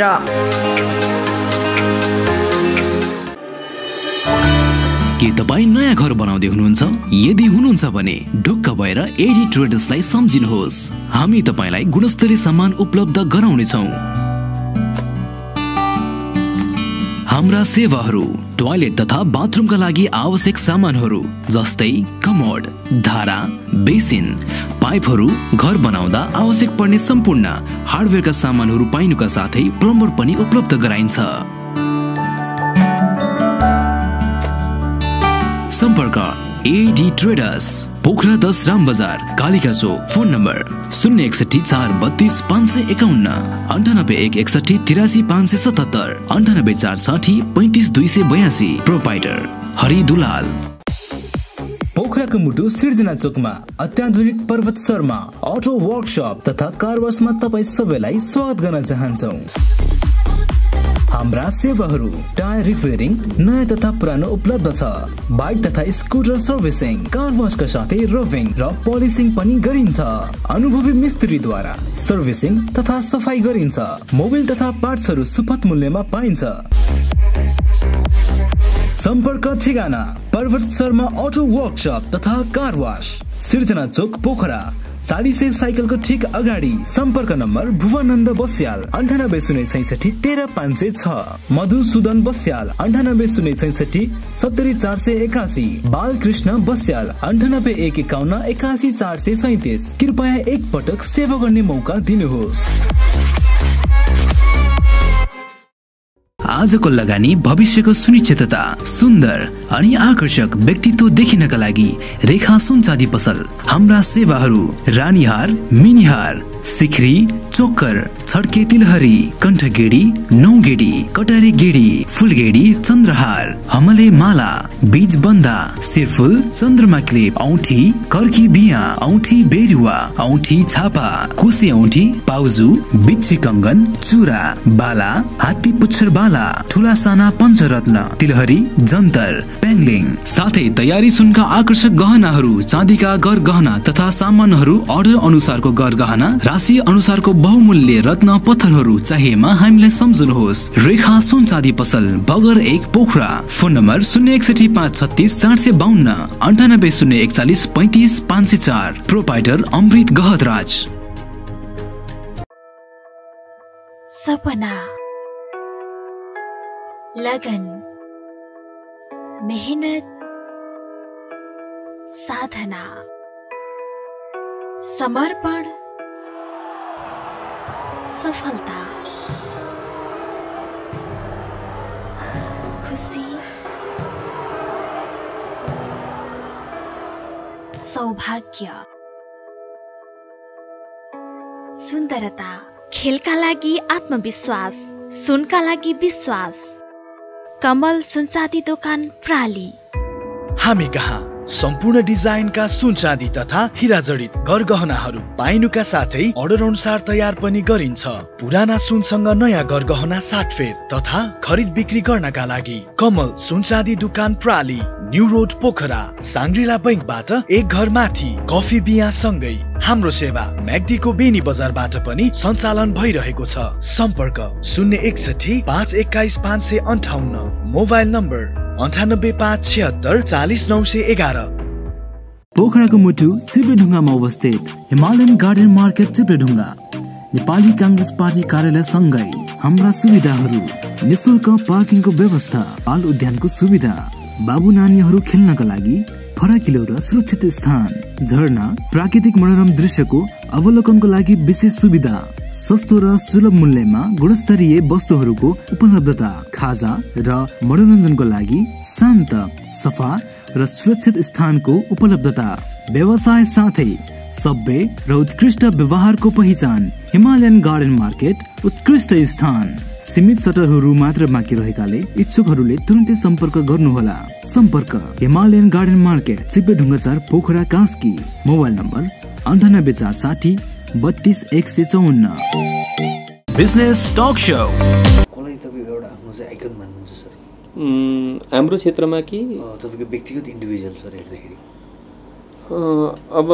के तपाईँ नयाँ घर बनाउँदै हुनुहुन्छ? यदि हुनुहुन्छ भने ढुक्क भएर एडी ट्रेडर्सलाई सम्झिनुहोस्। हामी तपाईँलाई गुणस्तरीय सामान उपलब्ध गराउनेछौँ। हाम्रा सेवाहरू टोयलेट तथा बाथरुमका लागि आवश्यक सामानहरू जस्तै कमोड, धारा, बेसिन, पाइपहरू, घर बनाउँदा आवश्यक पर्ने सम्पूर्ण हार्डवेयरका सामानहरू पाइनुका साथै प्लम्बर पनि उपलब्ध गराइन्छ। सम्पर्क एडी ट्रेडर्स, पोखरा दस राम बजार, कालिका चौक। फोन नम्बर शून्य एकसठी चार बत्तीस पाँच सय एकाउन्न, अन्ठानब्बे एक एकसठी तिरासी पाँच सय सतहत्तर, अन्ठानब्बे चार साठी पैँतिस दुई सय बयासी। प्रोपाइटर हरि दुलाल। पोखराको मुटु सिर्जना चोकमा अत्याधुनिक पर्वत शर्मा अटो वर्कशप तथा कार वासमा तपाईँ सबैलाई स्वागत गर्न चाहन्छौँ। हाम्रा सेवाहरू टायर रिपेयरिङ नयाँ तथा पुरानो उपलब्ध छ। बाइक तथा स्कुटर सर्भिसिङ, कार वासका साथै रभिङ र पोलिसिङ पनि गरिन्छ। अनुभवी मिस्त्रीद्वारा सर्भिसिङ तथा सफाई गरिन्छ। मोबिल तथा पार्ट्सहरू सुपथ मूल्यमा पाइन्छ। सम्पर्क ठेगाना पर्वत शर्मा अटो वर्कशप तथा कार वास, सिर्जना चोक, पोखरा। चालिसे साइकलको ठिक अगाडि। सम्पर्क नम्बर भुवनन्द बस्याल अन्ठानब्बे शून्य छैसठी तेह्र पाँच सय छ, मधुसूदन बस्याल अन्ठानब्बे शून्य छैसठी सत्तरी चार सय एकासी, बालकृष्ण बस्याल अन्ठानब्बे एक एकाउन्न एकासी चार सय सैतिस। कृपया एक पटक सेवा गर्ने मौका दिनुहोस्। आजको लगानी भविष्यको सुनिश्चितता, सुन्दर अनि आकर्षक व्यक्तित्व देखिनका लागि रेखा सुनचाँदी पसल। हाम्रा सेवाहरू रानीहार, मिनिहार, सिक्री, चोकर, छड्के तिलहरी, कण्ठगेडी, नौगेडी, कटारे गेडी, फुलगेडी, चन्द्रहार, हमले माला, बीज बन्दा, सिरफुल, चन्द्रमा क्लिप, औठी, कर्की बिया, औठी बेरुवा, औठी छापा, कुसी औठी, पाउजु, बिच्छी कङ्गन, चुरा, बाला, हात्ती पुच्छर बाला, ठुला साना पञ्चरत्न, तिलहरी, जन्तर, पेङ्लिङ, साथै तयारी सुनका आकर्षक गहनाहरू, चाँदीका गर गहना तथा सामानहरू अर्डर अनुसारको गर गहना, राशि अनुसारको बहुमूल्य रत्न पत्थरहरू चाहिएमा हामीलाई सम्झनुहोस्। रेखा सुनचाँदी पसल, बगर एक, पोखरा। फोन नम्बर शून्य एकसठी पाँच छत्तीस चार सय बाहन्न, अन्ठानब्बे शून्य एकचालिस पैँतिस पाँच सय चार। प्रोपाइटर अमृत गहतराज। सपना, लगन, मेहनत, साधना, समर्पण, सफलता, खुशी, सौभाग्य, सुन्दरता, खेलका लागि आत्मविश्वास, सुनका लागि विश्वास। कमल सुनचाँदी दोकान प्राली। हामी कहाँ सम्पूर्ण डिजाइनका सुनचाँदी तथा हीरा जडित गरगहनाहरू पाइनुका साथै अर्डर अनुसार तयार पनि गरिन्छ। पुराना सुनसँग नयाँ गरगहना साटफेर तथा खरिद बिक्री गर्नका लागि कमल सुनचाँदी दुकान प्राली, न्यू रोड, पोखरा। साङ्ग्रिला बैंकबाट एक घर माथि, कफी बिया सँगै। हाम्रो सेवा म्याग्दीको बेनी बजारबाट पनि सञ्चालन भइरहेको छ। सम्पर्क शून्य एकसठी पाँच एक्काइस पाँच सय अन्ठाउन्न, मोबाइल नम्बर अन्ठानब्बे पाँच छिहत्तर चालिस नौ सय एघार। पोखराको मुटु चिप्लेढुङ्गामा अवस्थित Himalayan garden market Chipledhunga, Nepali Congress party कार्यालय सँगै हाम्रा सुविधाहरू, निशुल्क पार्किङको व्यवस्था, बाल उद्यानको सुविधा, बाबु नानीहरू खेल्नका लागि फराकिलो र सुरक्षित स्थान, झरना, प्राकृतिक मनोरम दृश्यको अवलोकनको लागि विशेष सुविधा, सस्तो र सुलभ मूल्यमा गुणस्तरीय वस्तुहरूको उपलब्धता, खाजा र मनोरञ्जनको लागि शान्त, सफा र सुरक्षित स्थानको उपलब्धता, व्यवसाय साथै सभ्य र उत्कृष्ट व्यवहारको पहिचान। हिमालयन गार्डन मार्केट उत्कृष्ट स्थान। सीमित सटरहरू मात्र बाँकी रहेकाले इच्छुकहरूले तुरन्तै सम्पर्क गर्नुहोला। सम्पर्क हिमालयन गार्डन मार्केट, चिप्लेढुङ्गा चार, पोखरा, कास्की। मोबाइल नम्बर अन्ठानब्बे चार साठी बत्तीस एक सय चौवन्न। Business talk show. कसलाई तपाईँ एउटा आफ्नो चाहिँ आइकन मान्नुहुन्छ सर? हाम्रो क्षेत्रमा कि तपाईँको व्यक्तिगत इन्डिभिजुअल सर हेर्दाखेरि? अब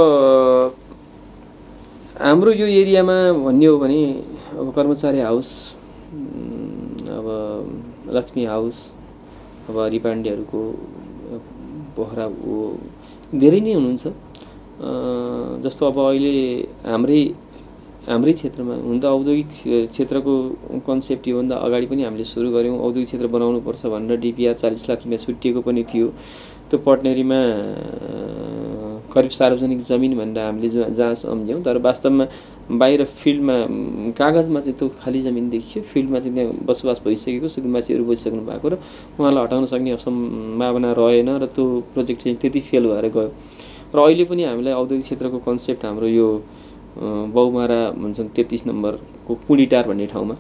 हाम्रो यो एरियामा भन्ने हो भने अब कर्मचारी हाउस, अब लक्ष्मी हाउस, अब रिपाण्डेहरूको पोखरा धेरै नै हुनुहुन्छ। जस्तो अब अहिले हाम्रै हाम्रै क्षेत्रमा हुन त औद्योगिक क्षेत्रको कन्सेप्ट योभन्दा अगाडि पनि हामीले सुरु गऱ्यौँ। औद्योगिक क्षेत्र बनाउनुपर्छ भनेर डिपिआर चालिस लाख रुपियाँ छुट्टिएको पनि थियो। त्यो पटनेरीमा करिब सार्वजनिक जमिन भनेर हामीले जो जहाँ सम्झ्यौँ, तर वास्तवमा बाहिर फिल्डमा कागजमा चाहिँ त्यो खाली जमिन देखियो, फिल्डमा चाहिँ त्यहाँ बसोबास भइसकेको सुकुम्बासीहरू बसिसक्नु भएको र उहाँलाई हटाउन सक्ने सम्भावना रहेन र त्यो प्रोजेक्ट चाहिँ त्यति फेल भएर गयो। र अहिले पनि हामीलाई औद्योगिक क्षेत्रको कन्सेप्ट हाम्रो यो बौमारा भन्छन् तेत्तिस नम्बरको पुँडीटार भन्ने ठाउँमा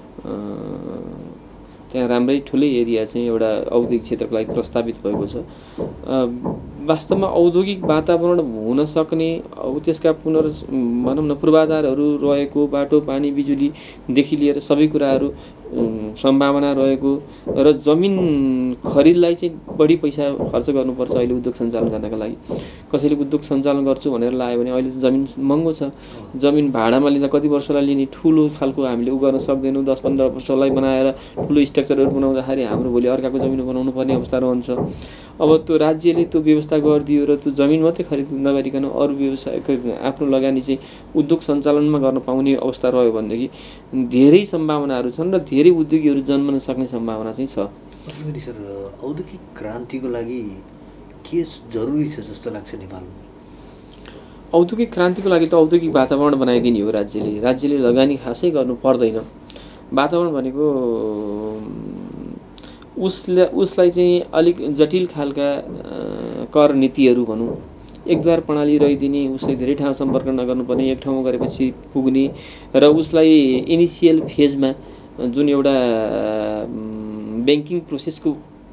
त्यहाँ राम्रै ठुलै एरिया चाहिँ एउटा औद्योगिक क्षेत्रको लागि प्रस्तावित भएको छ। वास्तवमा औद्योगिक वातावरण हुन सक्ने अब त्यसका पुनर् भनौँ न पूर्वाधारहरू रहेको, बाटो पानी बिजुलीदेखि लिएर सबै कुराहरू सम्भावना रहेको र जमिन खरिदलाई चाहिँ बढी पैसा खर्च गर्नुपर्छ अहिले उद्योग सञ्चालन गर्नका लागि। कसैले उद्योग सञ्चालन गर्छु भनेर लाग्यो भने अहिले जमिन महँगो छ, जमिन भाडामा लिँदा कति वर्षलाई लिने, ठुलो खालको हामीले उ गर्न सक्दैनौँ। दस पन्ध्र वर्षलाई बनाएर ठुलो स्ट्रक्चरहरू बनाउँदाखेरि हाम्रो भोलि अर्काको जमिन बनाउनु पर्ने अवस्था रहन्छ। अब त्यो राज्यले त्यो व्यवस्था गरिदियो र त्यो जमिन मात्रै खरिद नगरिकन अरू व्यवसायको आफ्नो लगानी चाहिँ उद्योग सञ्चालनमा गर्न पाउने अवस्था रह्यो भनेदेखि धेरै सम्भावनाहरू छन् र धेरै उद्योगीहरू जन्मन सक्ने सम्भावना चाहिँ छ। सर, औद्योगिक क्रान्तिको लागि के जरुरी छ जस्तो लाग्छ नेपालमा? औद्योगिक क्रान्तिको लागि त औद्योगिक वातावरण बनाइदिने हो राज्यले। राज्यले लगानी खासै गर्नु पर्दैन। वातावरण भनेको उसले उसलाई चाहिँ अलिक जटिल खालका कर नीतिहरू भनौँ, एकद्वार प्रणाली रहिदिने, उसले धेरै ठाउँ सम्पर्क नगर्नुपर्ने, एक ठाउँमा गरेपछि पुग्ने र उसलाई इनिसियल फेजमा जुन एउटा ब्याङ्किङ प्रोसेसको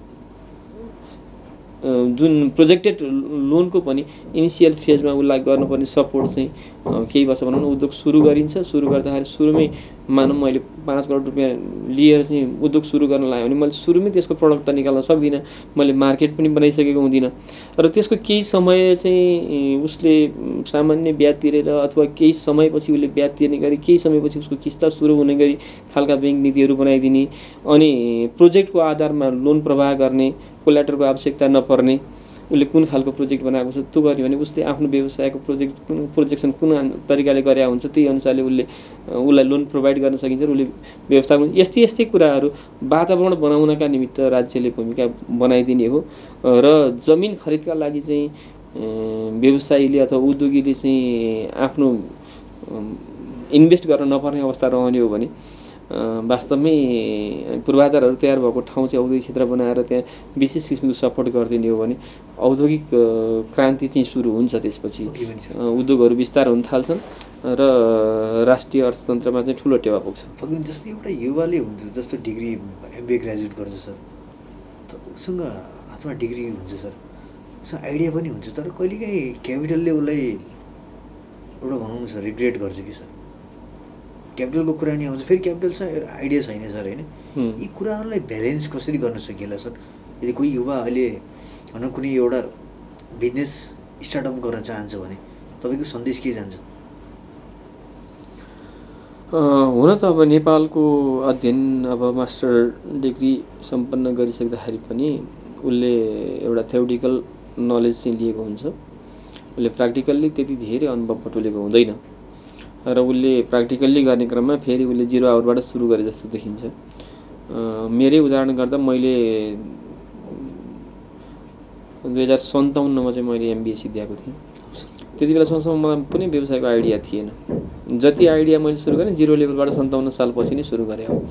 जुन प्रोजेक्टेड लोनको पनि इनिसियल फेजमा उसलाई गर्नुपर्ने सपोर्ट चाहिँ केही वर्ष भनौँ न उद्योग सुरु गरिन्छ। सुरु गर्दाखेरि सुरुमै मानौँ मैले पाँच करोड रुपियाँ लिएर चाहिँ उद्योग सुरु गर्न लाग्यो भने मैले सुरुमै त्यसको प्रडक्ट त निकाल्न सक्दिनँ, मैले मार्केट पनि बनाइसकेको हुँदिनँ र त्यसको केही समय चाहिँ उसले सामान्य ब्याज तिरेर अथवा केही समयपछि उसले ब्याज तिर्ने गरी केही समयपछि उसको किस्ता सुरु हुने गरी खालका ब्याङ्क नीतिहरू बनाइदिने, अनि प्रोजेक्टको आधारमा लोन प्रवाह गर्ने, कोल्याटरको आवश्यकता नपर्ने, उसले कुन खालको प्रोजेक्ट बनाएको छ त्यो गर्यो भने उसले आफ्नो व्यवसायको प्रोजेक्ट कुन प्रोजेक्सन कुन तरिकाले गरे हुन्छ त्यही अनुसारले उसले उसलाई लोन प्रोभाइड गर्न सकिन्छ र उसले व्यवस्थापन यस्तै यस्तै कुराहरू वातावरण बनाउनका निमित्त राज्यले भूमिका बनाइदिने हो। र जमिन खरिदका लागि चाहिँ व्यवसायीले अथवा उद्योगीले चाहिँ आफ्नो इन्भेस्ट गर्न नपर्ने अवस्था रहने हो भने वास्तवमै पूर्वाधारहरू तयार भएको ठाउँ चाहिँ औद्योगिक क्षेत्र बनाएर त्यहाँ विशेष किसिमको सपोर्ट गरिदिने हो भने औद्योगिक क्रान्ति चाहिँ सुरु हुन्छ। त्यसपछि उद्योगहरू विस्तार हुन थाल्छन् र राष्ट्रिय अर्थतन्त्रमा चाहिँ ठुलो टेवा पुग्छ। जस्तो एउटा युवाले हुन्छ, जस्तो डिग्री एमबिए ग्रेजुएट गर्छ सर, त उसँग हातमा डिग्री हुन्छ सर, उसँग आइडिया पनि हुन्छ, तर कहिलेकाहीँ क्यापिटलले उसलाई एउटा भनौँ न सर रिग्रेट गर्छ कि सर क्यापिटलको कुरा नि आउँछ, फेरि क्यापिटल छ आइडिया छैन सर, होइन? यी कुराहरूलाई ब्यालेन्स कसरी गर्न सकिएला सर? यदि कोही युवा अहिले भनौँ कुनै एउटा बिजनेस स्टार्टअप गर्न चाहन्छ भने तपाईँको सन्देश के जान्छ? हुन त अब नेपालको अध्ययन अब मास्टर डिग्री सम्पन्न गरिसक्दाखेरि पनि उसले एउटा थ्योरिटिकल नलेज चाहिँ लिएको हुन्छ, उसले प्र्याक्टिकल्ली त्यति धेरै अनुभव बटुलेको हुँदैन र उसले प्र्याक्टिकल्ली गर्ने क्रममा फेरि उसले जिरो आवरबाट सुरु गरे जस्तो देखिन्छ। मेरै उदाहरण गर्दा मैले दुई हजार सन्ताउन्नमा चाहिँ मैले एमबिए सिद्ध्याएको थिएँ। त्यति बेलासम्म मलाई कुनै व्यवसायको आइडिया थिएन। जति आइडिया मैले सुरु गरेँ जिरो लेभलबाट सन्ताउन्न सालपछि नै सुरु गरेँ हो।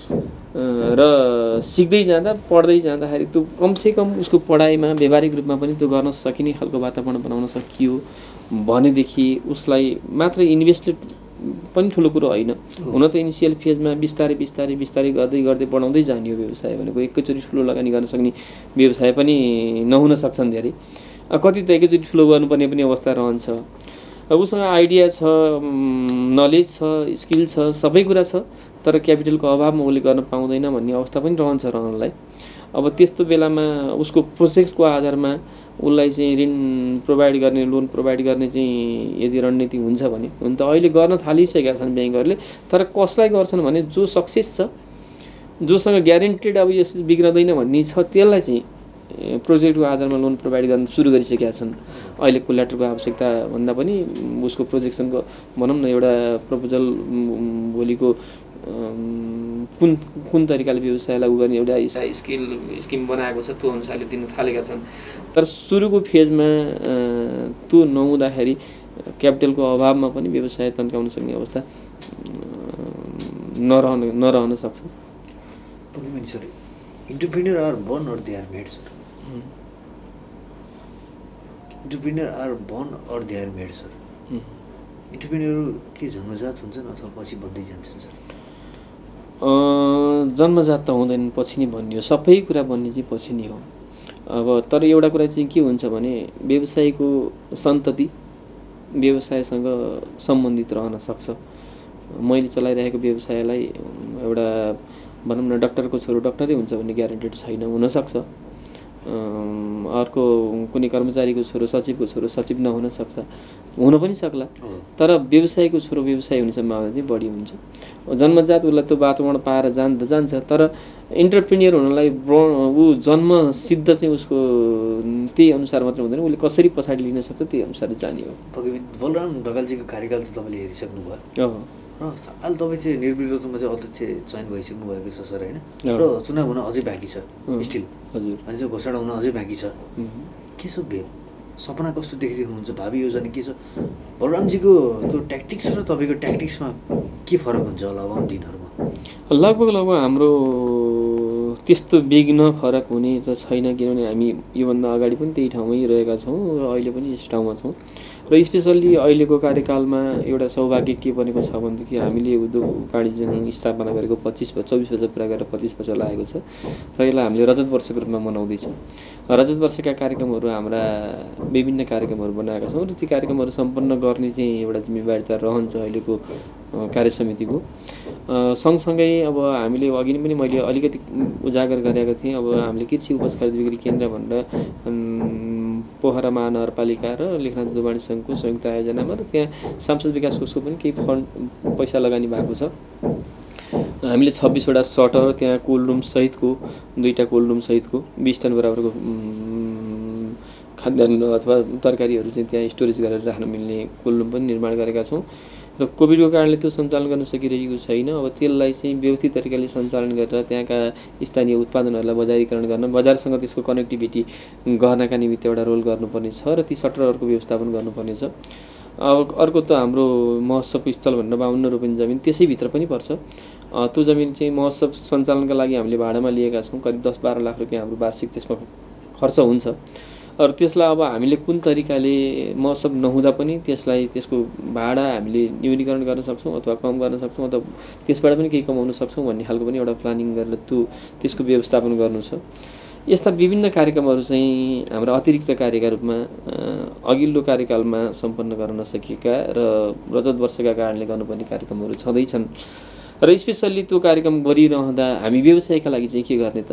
र सिक्दै जाँदा पढ्दै जाँदाखेरि त्यो कमसेकम उसको पढाइमा व्यावहारिक रूपमा पनि त्यो गर्न सकिने खालको वातावरण बनाउन सकियो भनेदेखि उसलाई मात्र इन्भेस्टेड पनि ठुलो कुरो होइन। हुन त इनिसियल फेजमा बिस्तारै बिस्तारै बिस्तारै गर्दै गर्दै बढाउँदै जाने हो व्यवसाय भनेको। एकैचोटि ठुलो लगानी गर्न सक्ने व्यवसाय पनि नहुन सक्छन् धेरै, कति त एकैचोटि ठुलो गर्नुपर्ने पनि अवस्था रहन्छ। अब उसँग आइडिया छ, नलेज छ, स्किल छ, सबै कुरा छ, तर क्यापिटलको अभावमा उसले गर्न पाउँदैन भन्ने अवस्था पनि रहन्छ रहनलाई। अब त्यस्तो बेलामा उसको प्रोजेक्टको आधारमा उसलाई चाहिँ ऋण प्रोभाइड गर्ने, लोन प्रोभाइड गर्ने चाहिँ यदि रणनीति हुन्छ भने, हुन त अहिले गर्न थालिसकेका छन् ब्याङ्कहरूले, तर कसलाई गर्छन् भने जो सक्सेस छ, जोसँग ग्यारेन्टेड अब यस बिग्रदैन भन्ने छ, त्यसलाई चाहिँ प्रोजेक्टको आधारमा लोन प्रोभाइड गर्न सुरु गरिसकेका छन्। अहिले कोल्याटरको आवश्यकता भन्दा पनि उसको प्रोजेक्सनको भनौँ न एउटा प्रपोजल भोलिको कुन कुन तरिकाले व्यवसायलाई उ गर्ने एउटा स्किल स्किम बनाएको छ त्यो अनुसारले दिन थालेका छन्। तर सुरुको फेजमा त्यो नहुँदाखेरि क्यापिटलको अभावमा पनि व्यवसाय तन्काउन सक्ने अवस्था नरहन नरहन सक्छ। Sir entrepreneur are born or they are made, sir? Hmm. Entrepreneur are born or they are made, sir? Hmm. Entrepreneur के जन्मजात हुन्छन् अथवा पछि बन्दै जान्छन्, सर? जन्मजात त हुँदैन, पछि नै बन्ने हो। सबै कुरा बन्ने चाहिँ पछि नै हो। अब तर एउटा कुरा चाहिँ के हुन्छ भने व्यवसायको सन्तति व्यवसायसँग सम्बन्धित रहन सक्छ। मैले चलाइरहेको व्यवसायलाई एउटा भनौँ न डाक्टरको छोरो डाक्टरै हुन्छ भन्ने ग्यारेन्टेड छैन, हुनसक्छ। अर्को कुनै कर्मचारीको छोरो सचिवको छोरो सचिव नहुन सक्छ, हुन पनि सक्ला। तर व्यवसायको छोरो व्यवसाय हुने सम्भावना चाहिँ बढी हुन्छ। जन्मजात उसलाई त्यो वातावरण पाएर जान्छ जान्छ तर इन्टरप्रेन्योर हुनलाई ऊ जन्म सिद्ध चाहिँ उसको त्यही अनुसार मात्र हुँदैन, उसले कसरी पछाडि लिन सक्छ त्यही अनुसार जाने हो। बलराम ढकालजीको कार्यकाल त तपाईँले हेरिसक्नु भयो र अहिले तपाईँ चाहिँ निर्भीड रूपमा चाहिँ अध्यक्ष चयन भइसक्नु भएको छ, सर, होइन? र चुनाव हुन अझै बाँकी छ स्टिल, हजुर, अनि चाहिँ घोषणा हुन अझै बाँकी छ। के छ भे सपना कस्तो देखिदिनुहुन्छ, भावी योजना के छ? बलरामजीको त्यो ट्याक्टिक्स र तपाईँको ट्याक्टिक्समा के फरक हुन्छ होला अब आउने दिनहरूमा? लगभग लगभग हाम्रो त्यस्तो बिग्न फरक हुने त छैन, किनभने हामी योभन्दा अगाडि पनि त्यही ठाउँमै रहेका छौँ र अहिले पनि यस ठाउँमा छौँ। र स्पेसल्ली अहिलेको कार्यकालमा एउटा सौभाग्य के बनेको छ भनेदेखि हामीले उद्योग वाणिज्य स्थापना गरेको पच्चिस चौबिस वर्ष पुरा गरेर पच्चिस वर्ष लागेको छ र यसलाई हामीले रजत वर्षको रूपमा मनाउँदैछौँ। रजत वर्षका कार्यक्रमहरू हाम्रा विभिन्न कार्यक्रमहरू बनाएका छौँ र ती कार्यक्रमहरू सम्पन्न गर्ने चाहिँ एउटा जिम्मेवारी त रहन्छ अहिलेको कार्य समितिको। सँगसँगै अब हामीले अघि नै पनि मैले अलिकति उजागर गरेको थिएँ, अब हामीले कृषि उपज खरिद बिक्री केन्द्र भनेर पोखरा महानगरपालिका र लेखनाथ उद्योग सङ्घको संयुक्त आयोजनामा र त्यहाँ सांसद विकास कोषको पनि केही फन्ड पैसा लगानी भएको छ। हामीले छब्बिसवटा सटर त्यहाँ कोल्ड रुम सहितको दुईवटा कोल्ड रुम सहितको बिस टन बराबरको खाद्यान्न अथवा तरकारीहरू चाहिँ त्यहाँ स्टोरेज गरेर राख्न मिल्ने कोल्ड रुम पनि निर्माण गरेका छौँ र कोभिडको कारणले त्यो सञ्चालन गर्न सकिरहेको छैन। अब त्यसलाई चाहिँ व्यवस्थित तरिकाले सञ्चालन गरेर त्यहाँका स्थानीय उत्पादनहरूलाई बजारीकरण गर्न, बजारसँग त्यसको कनेक्टिभिटी गर्नका निमित्त एउटा रोल गर्नुपर्ने छ र ती सटरहरूको व्यवस्थापन गर्नुपर्ने छ। अब अर्को त हाम्रो महोत्सवको स्थल भनेर बाहन्न रोपिने जमिन त्यसैभित्र पनि पर्छ। त्यो जमिन चाहिँ महोत्सव सञ्चालनका लागि हामीले भाडामा लिएका छौँ, करिब दस बाह्र लाख रुपियाँ हाम्रो वार्षिक त्यसमा खर्च हुन्छ। र त्यसलाई अब हामीले कुन तरिकाले महोत्सव नहुँदा पनि त्यसलाई त्यसको भाडा हामीले न्यूनीकरण गर्न सक्छौँ अथवा कम गर्न सक्छौँ अथवा त्यसबाट पनि केही कमाउन सक्छौँ भन्ने खालको पनि एउटा प्लानिङ गरेर त्यो त्यसको व्यवस्थापन गर्नु छ। यस्ता विभिन्न कार्यक्रमहरू चाहिँ हाम्रो अतिरिक्त कार्यका रूपमा अघिल्लो कार्यकालमा सम्पन्न गर्न नसकेका र रजत वर्षका कारणले गर्नुपर्ने कार्यक्रमहरू छँदैछन् र स्पेसल्ली त्यो कार्यक्रम गरिरहँदा हामी व्यवसायका लागि चाहिँ के गर्ने त,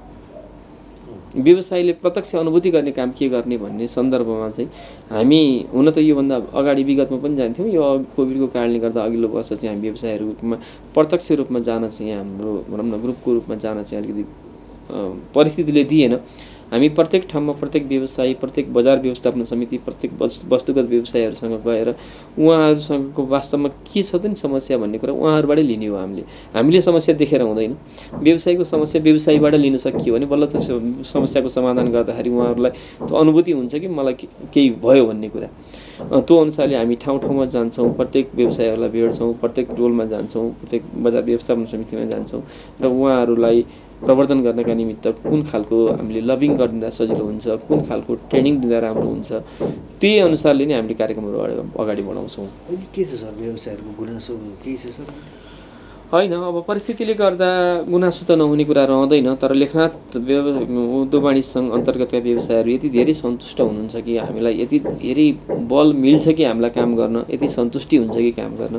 व्यवसायले प्रत्यक्ष अनुभूति गर्ने काम के गर्ने भन्ने सन्दर्भमा चाहिँ हामी हुन त योभन्दा अगाडि विगतमा पनि जान्थ्यौँ। यो कोभिडको कारणले गर्दा अघिल्लो वर्ष चाहिँ हामी व्यवसायहरूमा प्रत्यक्ष रूपमा जान चाहिँ हाम्रो भनौँ न ग्रुपको रूपमा जान चाहिँ अलिकति परिस्थितिले दिएन। हामी प्रत्येक ठाउँमा प्रत्येक व्यवसायी, प्रत्येक बजार व्यवस्थापन समिति, प्रत्येक वस्तुगत व्यवसायहरूसँग गएर उहाँहरूसँगको वास्तवमा के छ त नि समस्या भन्ने कुरा उहाँहरूबाटै लिने हो। हामीले हामीले समस्या देखेर हुँदैन, व्यवसायको समस्या व्यवसायीबाट लिन सकियो भने बल्ल त्यो समस्याको समाधान गर्दाखेरि उहाँहरूलाई त्यो अनुभूति हुन्छ कि मलाई केही भयो भन्ने कुरा। त्यो अनुसारले हामी ठाउँ ठाउँमा जान्छौँ, प्रत्येक व्यवसायहरूलाई भेट्छौँ, प्रत्येक रोलमा जान्छौँ, प्रत्येक बजार व्यवस्थापन समितिमा जान्छौँ र उहाँहरूलाई प्रवर्धन गर्नका निमित्त कुन खालको हामीले लबिङ गरिदिँदा सजिलो हुन्छ, कुन खालको ट्रेनिङ दिँदा राम्रो हुन्छ, त्यही अनुसारले नै हामीले कार्यक्रमहरू अगाडि बढाउँछौँ। के छ सर व्यवसायहरूको गुनासो के छ सर? होइन, अब परिस्थितिले गर्दा गुनासो त नहुने कुरा रहँदैन, तर लेखनाथ उद्योग वाणिज्य सङ्घ अन्तर्गतका व्यवसायहरू यति धेरै सन्तुष्ट हुनुहुन्छ कि हामीलाई यति धेरै बल मिल्छ कि हामीलाई काम गर्न, यति सन्तुष्टि हुन्छ कि काम गर्न।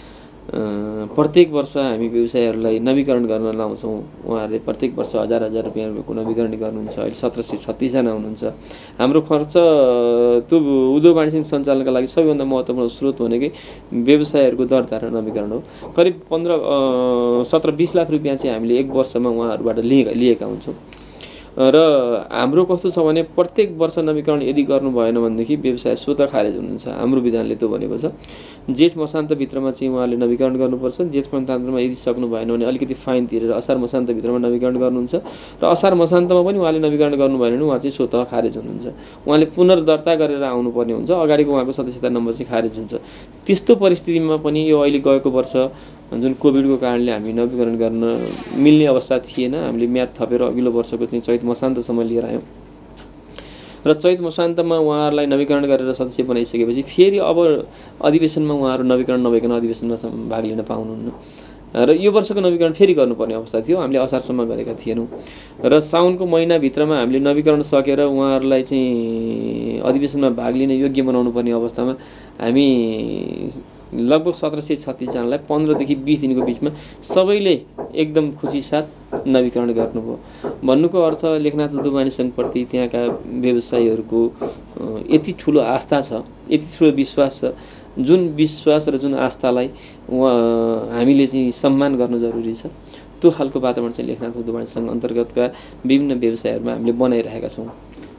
प्रत्येक वर्ष हामी व्यवसायहरूलाई नवीकरण गर्न लाउँछौँ। उहाँहरूले प्रत्येक वर्ष हजार हजार रुपियाँको नवीकरण गर्नुहुन्छ। अहिले सत्र सय छत्तिसजना हुनुहुन्छ। हाम्रो खर्च त्यो उद्योग वाणिज्य सञ्चालनका लागि सबैभन्दा महत्त्वपूर्ण स्रोत भनेकै व्यवसायहरूको दर्ता र नवीकरण हो। करिब पन्ध्र सत्र बिस लाख रुपियाँ चाहिँ हामीले एक वर्षमा उहाँहरूबाट लिए लिएका हुन्छौँ। र हाम्रो कस्तो छ भने प्रत्येक वर्ष नवीकरण यदि गर्नु भएन भनेदेखि व्यवसाय स्वतः खारेज हुनुहुन्छ। हाम्रो विधानले त्यो भनेको छ। जेठ मसान्तभित्रमा चाहिँ उहाँले नवीकरण गर्नुपर्छ। जेठ मसान्तमा यदि सक्नु भएन भने अलिकति फाइन तिरेर असार मसान्तभित्रमा नवीकरण गर्नुहुन्छ र असार मसान्तमा पनि उहाँले नवीकरण गर्नु भएन भने उहाँ चाहिँ स्वतः खारेज हुनुहुन्छ। उहाँले पुनर्दर्ता गरेर आउनुपर्ने हुन्छ, अगाडिको उहाँको सदस्यता नम्बर चाहिँ खारेज हुन्छ। त्यस्तो परिस्थितिमा पनि यो अहिले गएको वर्ष जुन कोभिडको कारणले हामी नवीकरण गर्न मिल्ने अवस्था थिएन, हामीले म्याद थपेर अघिल्लो वर्षको चाहिँ चैत मसान्तसम्म लिएर आयौँ र चैत मसान्तमा उहाँहरूलाई नवीकरण गरेर सदस्य बनाइसकेपछि फेरि अब अधिवेशनमा उहाँहरू नवीकरण नभइकन अधिवेशनमा भाग लिन पाउनुहुन्न र यो वर्षको नवीकरण फेरि गर्नुपर्ने अवस्था थियो। हामीले असारसम्म गरेका थिएनौँ र साउनको महिनाभित्रमा हामीले नवीकरण सकेर उहाँहरूलाई चाहिँ अधिवेशनमा भाग लिन योग्य बनाउनु पर्ने अवस्थामा हामी लगभग सत्र सय छत्तिसजनालाई पन्ध्रदेखि बिस दिनको बिचमा सबैले एकदम खुसी साथ नवीकरण गर्नुभयो। भन्नुको अर्थ लेखनाथ उद्योगवाणी सङ्घप्रति त्यहाँका व्यवसायीहरूको यति ठुलो आस्था छ, यति ठुलो विश्वास छ, जुन विश्वास र जुन आस्थालाई हामीले चाहिँ सम्मान गर्नु जरुरी छ। त्यो खालको वातावरण चाहिँ लेखनाथ उद्योगवाणी सङ्घ अन्तर्गतका विभिन्न व्यवसायहरूमा हामीले बनाइरहेका छौँ।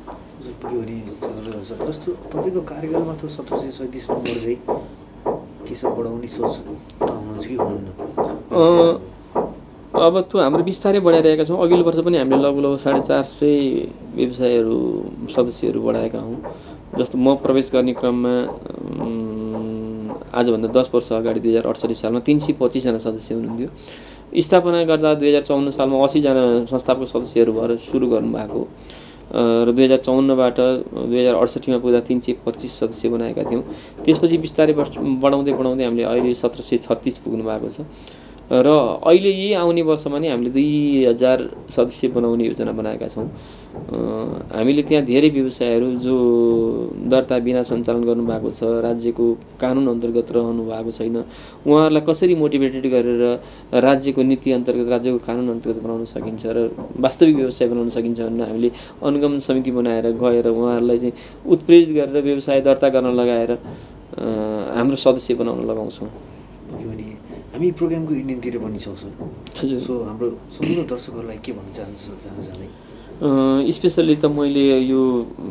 जस्तो तपाईँको कार्यकालमा त सत्र सय सैँतिस नम्बर चाहिँ के सब बढाउने सोच हुनुहुन्छ कि हुनुहुन्न? अब त्यो हाम्रो बिस्तारै बढाइरहेका छौँ। अघिल्लो वर्ष पनि हामीले लगभग लगभग साढे चार सय व्यवसायहरू सदस्यहरू बढाएका हौँ। जस्तो म प्रवेश गर्ने क्रममा आजभन्दा दस वर्ष अगाडि दुई हजार अडसठी सालमा तिन सय पच्चिसजना सदस्य हुनुहुन्थ्यो। स्थापना गर्दा दुई हजार चौन्न सालमा असीजना संस्थापक सदस्यहरू भएर सुरु गर्नुभएको र दुई हजार चौन्नबाट दुई हजार अडसठीमा पुग्दा तिन सय पच्चिस सदस्य बनाएका थियौँ। त्यसपछि बिस्तारै बढाउँदै बढाउँदै हामीले अहिले सत्र सय छत्तिस पुग्नु भएको छ र अहिले यही आउने वर्षमा नै हामीले दुई हजार सदस्य बनाउने योजना बनाएका छौँ। हामीले त्यहाँ धेरै व्यवसायहरू जो दर्ता बिना सञ्चालन गर्नुभएको छ, राज्यको कानुन अन्तर्गत रहनु भएको छैन, उहाँहरूलाई कसरी मोटिभेटेड गरेर राज्यको नीति अन्तर्गत राज्यको कानुन अन्तर्गत बनाउन सकिन्छ र वास्तविक व्यवसाय बनाउन सकिन्छ भनेर हामीले अनुगमन समिति बनाएर गएर उहाँहरूलाई चाहिँ उत्प्रेरित गरेर व्यवसाय दर्ता गर्न लगाएर हाम्रो सदस्य बनाउन लगाउँछौँ। हामी प्रोग्रामको इन्डियनतिर पनि छौँ सर। हजुर। सो हाम्रो सम्पूर्ण दर्शकहरूलाई के भन्न चाहन्छु सर जान जाँदै? स्पेसल्ली त मैले यो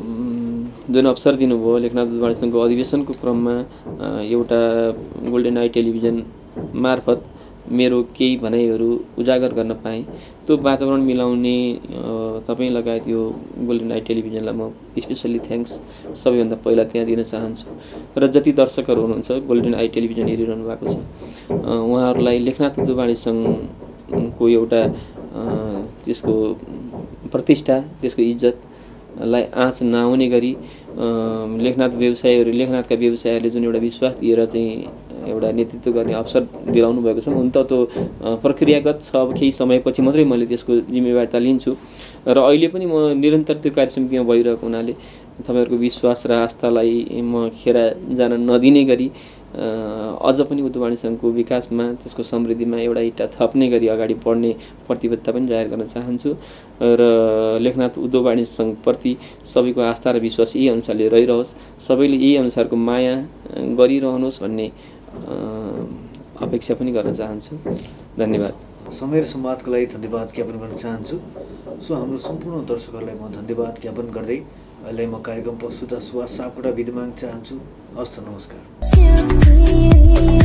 जुन अवसर दिनुभयो लेखनाथ उद्योगवाणी सङ्घको अधिवेशनको क्रममा एउटा गोल्डन आई टेलिभिजन मार्फत मेरो केही भनाइहरू उजागर गर्न पाएँ। त्यो वातावरण मिलाउने तपाईँ लगायत यो गोल्डन आई टेलिभिजनलाई म स्पेसल्ली थ्याङ्क्स सबैभन्दा पहिला त्यहाँ दिन चाहन्छु र जति दर्शकहरू हुनुहुन्छ गोल्डन आई टेलिभिजन हेरिरहनु भएको छ उहाँहरूलाई लेखनाथ उद्योगवाणी सङ्घको एउटा त्यसको प्रतिष्ठा, त्यसको इज्जतलाई आँच नआउने गरी लेखनाथ व्यवसायीहरू लेखनाथका व्यवसायीहरूले जुन एउटा विश्वास दिएर चाहिँ एउटा नेतृत्व गर्ने अवसर दिलाउनु भएको छ। हुन त त्यो प्रक्रियागत छ, अब केही समयपछि मात्रै मैले त्यसको जिम्मेवारिता लिन्छु र अहिले पनि म निरन्तर त्यो कार्यसमितिमा भइरहेको हुनाले तपाईँहरूको विश्वास र आस्थालाई म खेरा जान नदिने गरी अझ पनि उद्योगवाणी सङ्घको विकासमा, त्यसको समृद्धिमा एउटा इँटा थप्ने गरी अगाडि बढ्ने प्रतिबद्धता पनि जाहेर गर्न चाहन्छु र लेखनाथ उद्योगवाणी सङ्घप्रति सबैको आस्था र विश्वास यही अनुसारले रहिरहोस्, सबैले यही अनुसारको माया गरिरहनुहोस् भन्ने अपेक्षा पनि गर्न चाहन्छु। धन्यवाद। समय र संवादको लागि धन्यवाद ज्ञापन गर्न चाहन्छु। सो हाम्रो सम्पूर्ण दर्शकहरूलाई म धन्यवाद ज्ञापन गर्दै अहिले म कार्यक्रम प्रस्तुता सुभाष सापकोटा बिदा माग्न चाहन्छु। हस्त नमस्कार।